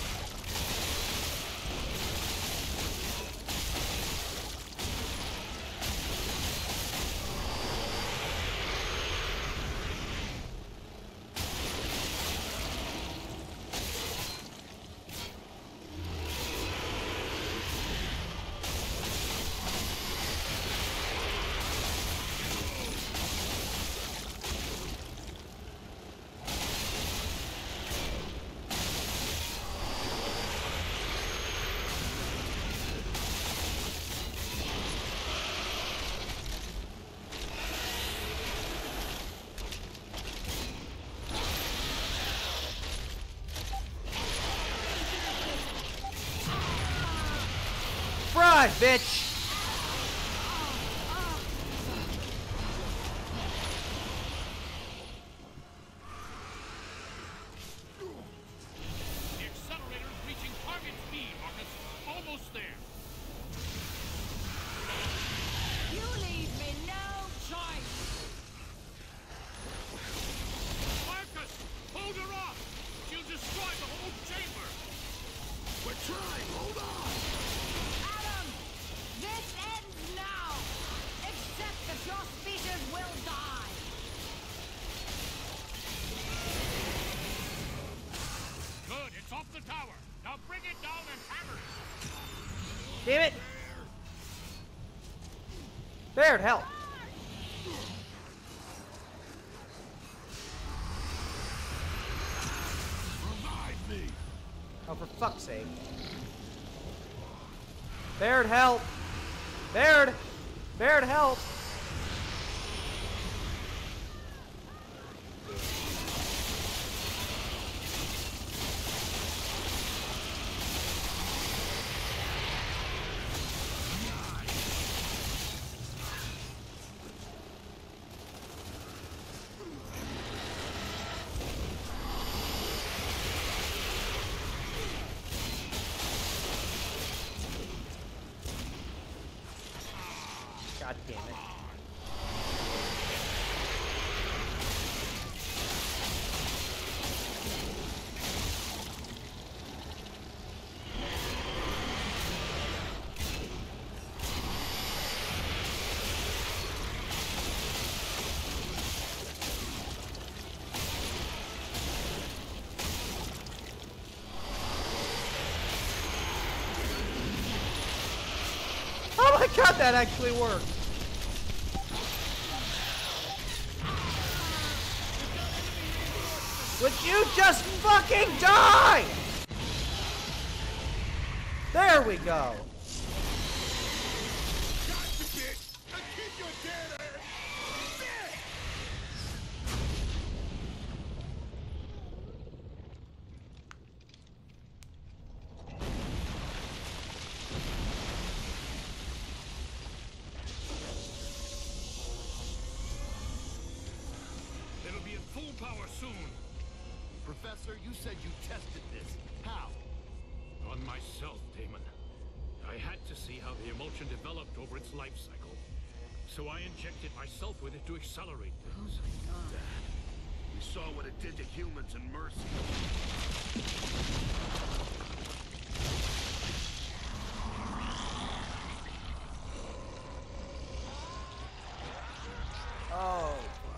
Fry, bitch! The accelerator's reaching target speed, Marcus. Almost there. You leave me no choice. Marcus, hold her off. She'll destroy the whole chamber. We're trying, hold on! Adam, this ends now. Accept that your species will die. Good, it's off the tower. Now bring it down and hammer it. Damn it! Baird, help! Revive me! Oh, for fuck's sake. Baird, help! Baird! Baird, help! God damn it. Oh my god, that actually worked! Would you just fucking die? There we go. Gotcha, bitch! And keep your dead ass! Bitch! full power soon. Professor, you said you tested this. How? On myself, Damon. I had to see how the emulsion developed over its life cycle. So I injected myself with it to accelerate things. We saw what it did to humans in Mercy. Oh.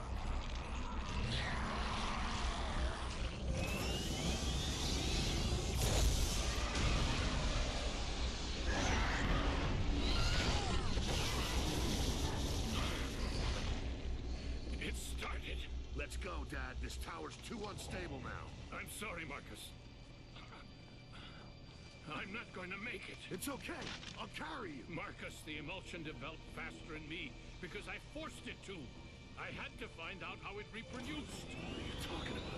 It started. Let's go, Dad. This tower's too unstable now. I'm sorry, Marcus. I'm not going to make it. It's okay. I'll carry you. Marcus, the emulsion developed faster in me because I forced it to. I had to find out how it reproduced. What are you talking about?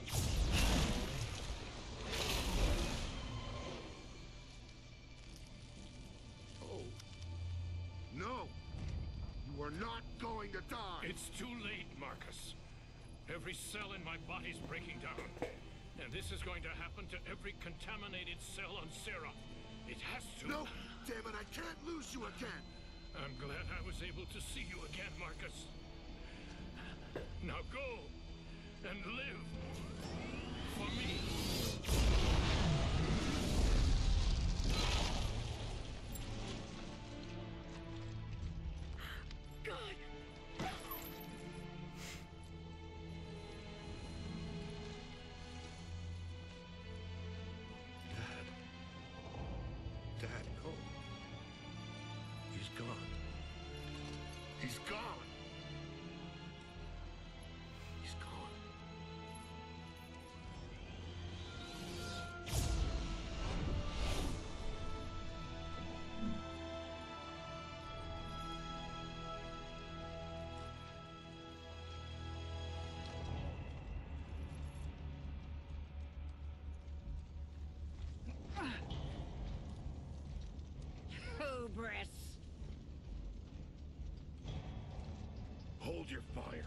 Oh. No! You are not going to die! It's too late, Marcus. Every cell in my body's breaking down. And this is going to happen to every contaminated cell on Sarah. It has to. No! Damn it, I can't lose you again! I'm glad I was able to see you again, Marcus. Now go and live for me. God! Dad, no. He's gone. He's gone! He's gone. Hubris. Hold your fire.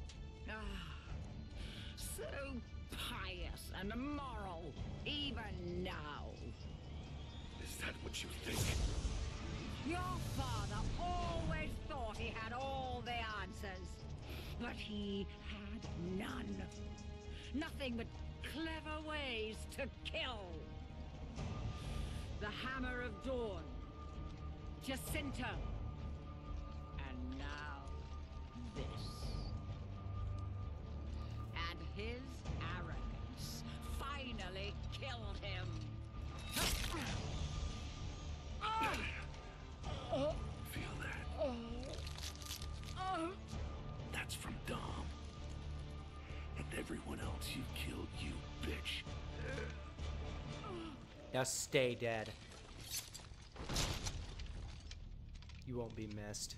So pious and moral, even now. Is that what you think? Your father always thought he had all the answers, but he had none. Nothing but clever ways to kill. The Hammer of Dawn, Jacinta, and now this. And his arrogance finally killed him. Feel that? That's from Dom. And everyone else you killed, you bitch. Now stay dead. You won't be missed.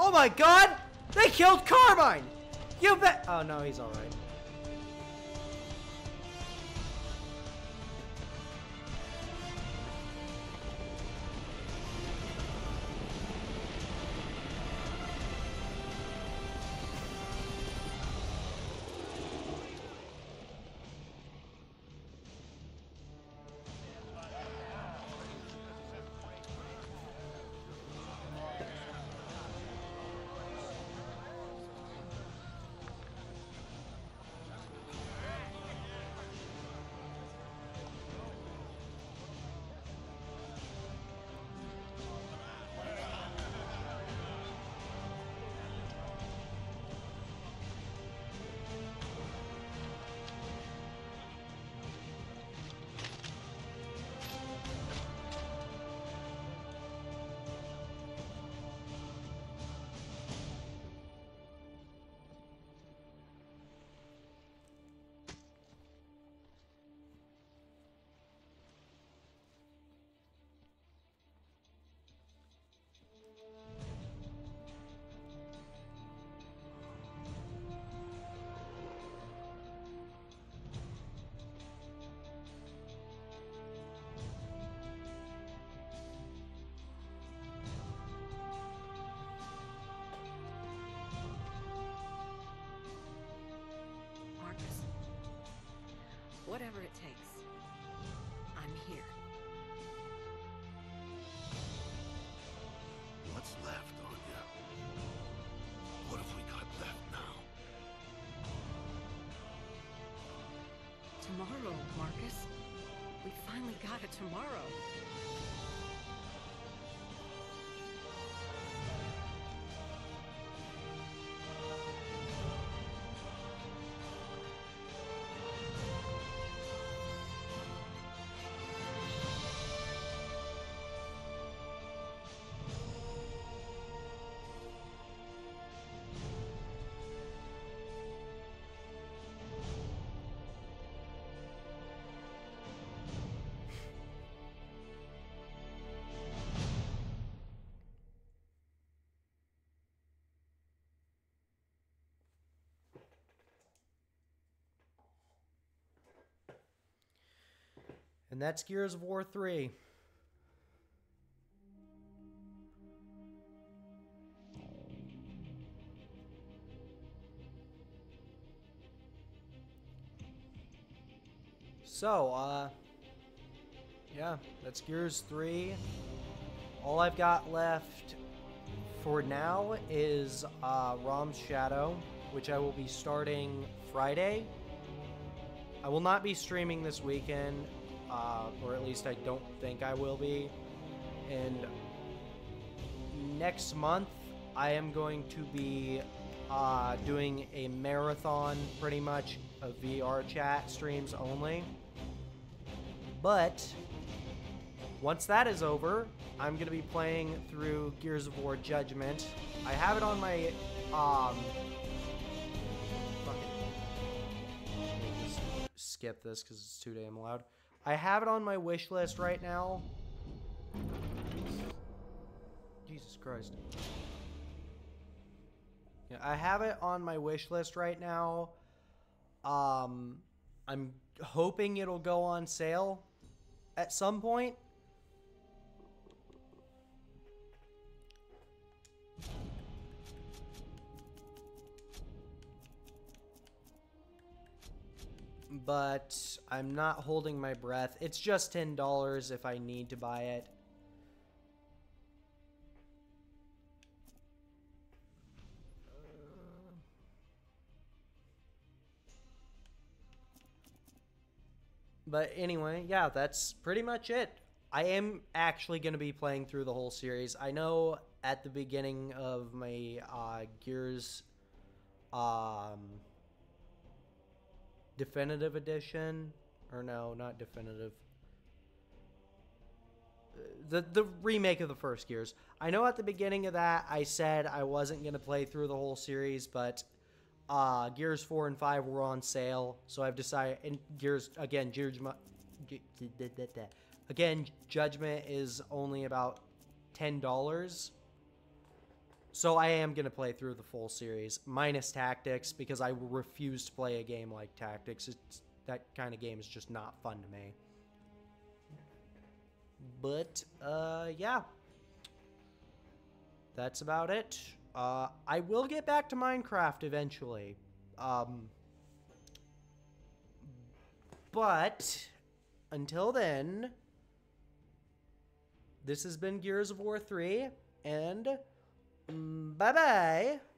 Oh my god! They killed Carmine! You bet. Oh no, he's alright. Marcus, whatever it takes, I'm here. What's left on you? What have we got left now? Tomorrow, Marcus. We finally got a tomorrow. And that's Gears of War 3. So, yeah, that's Gears 3. All I've got left for now is Rom's Shadow, which I will be starting Friday. I will not be streaming this weekend, or at least I don't think I will be. And next month, I am going to be doing a marathon, pretty much, of VR chat streams only. But once that is over, I'm going to be playing through Gears of War Judgment. I have it on my skip this because it's too damn loud. I have it on my wish list right now. Jesus Christ. Yeah, I have it on my wish list right now. I'm hoping it'll go on sale at some point. But I'm not holding my breath. It's just $10 if I need to buy it. But anyway, yeah, that's pretty much it. I am actually going to be playing through the whole series. I know at the beginning of my Gears Definitive Edition, or no, not Definitive, the remake of the first Gears. I know at the beginning of that I said I wasn't going to play through the whole series, but Gears 4 and 5 were on sale, so I've decided, and Judgment is only about $10. So I am going to play through the full series, minus Tactics, because I refuse to play a game like Tactics. That kind of game is just not fun to me. But, yeah. That's about it. I will get back to Minecraft eventually. But, until then, this has been Gears of War 3, and bye-bye.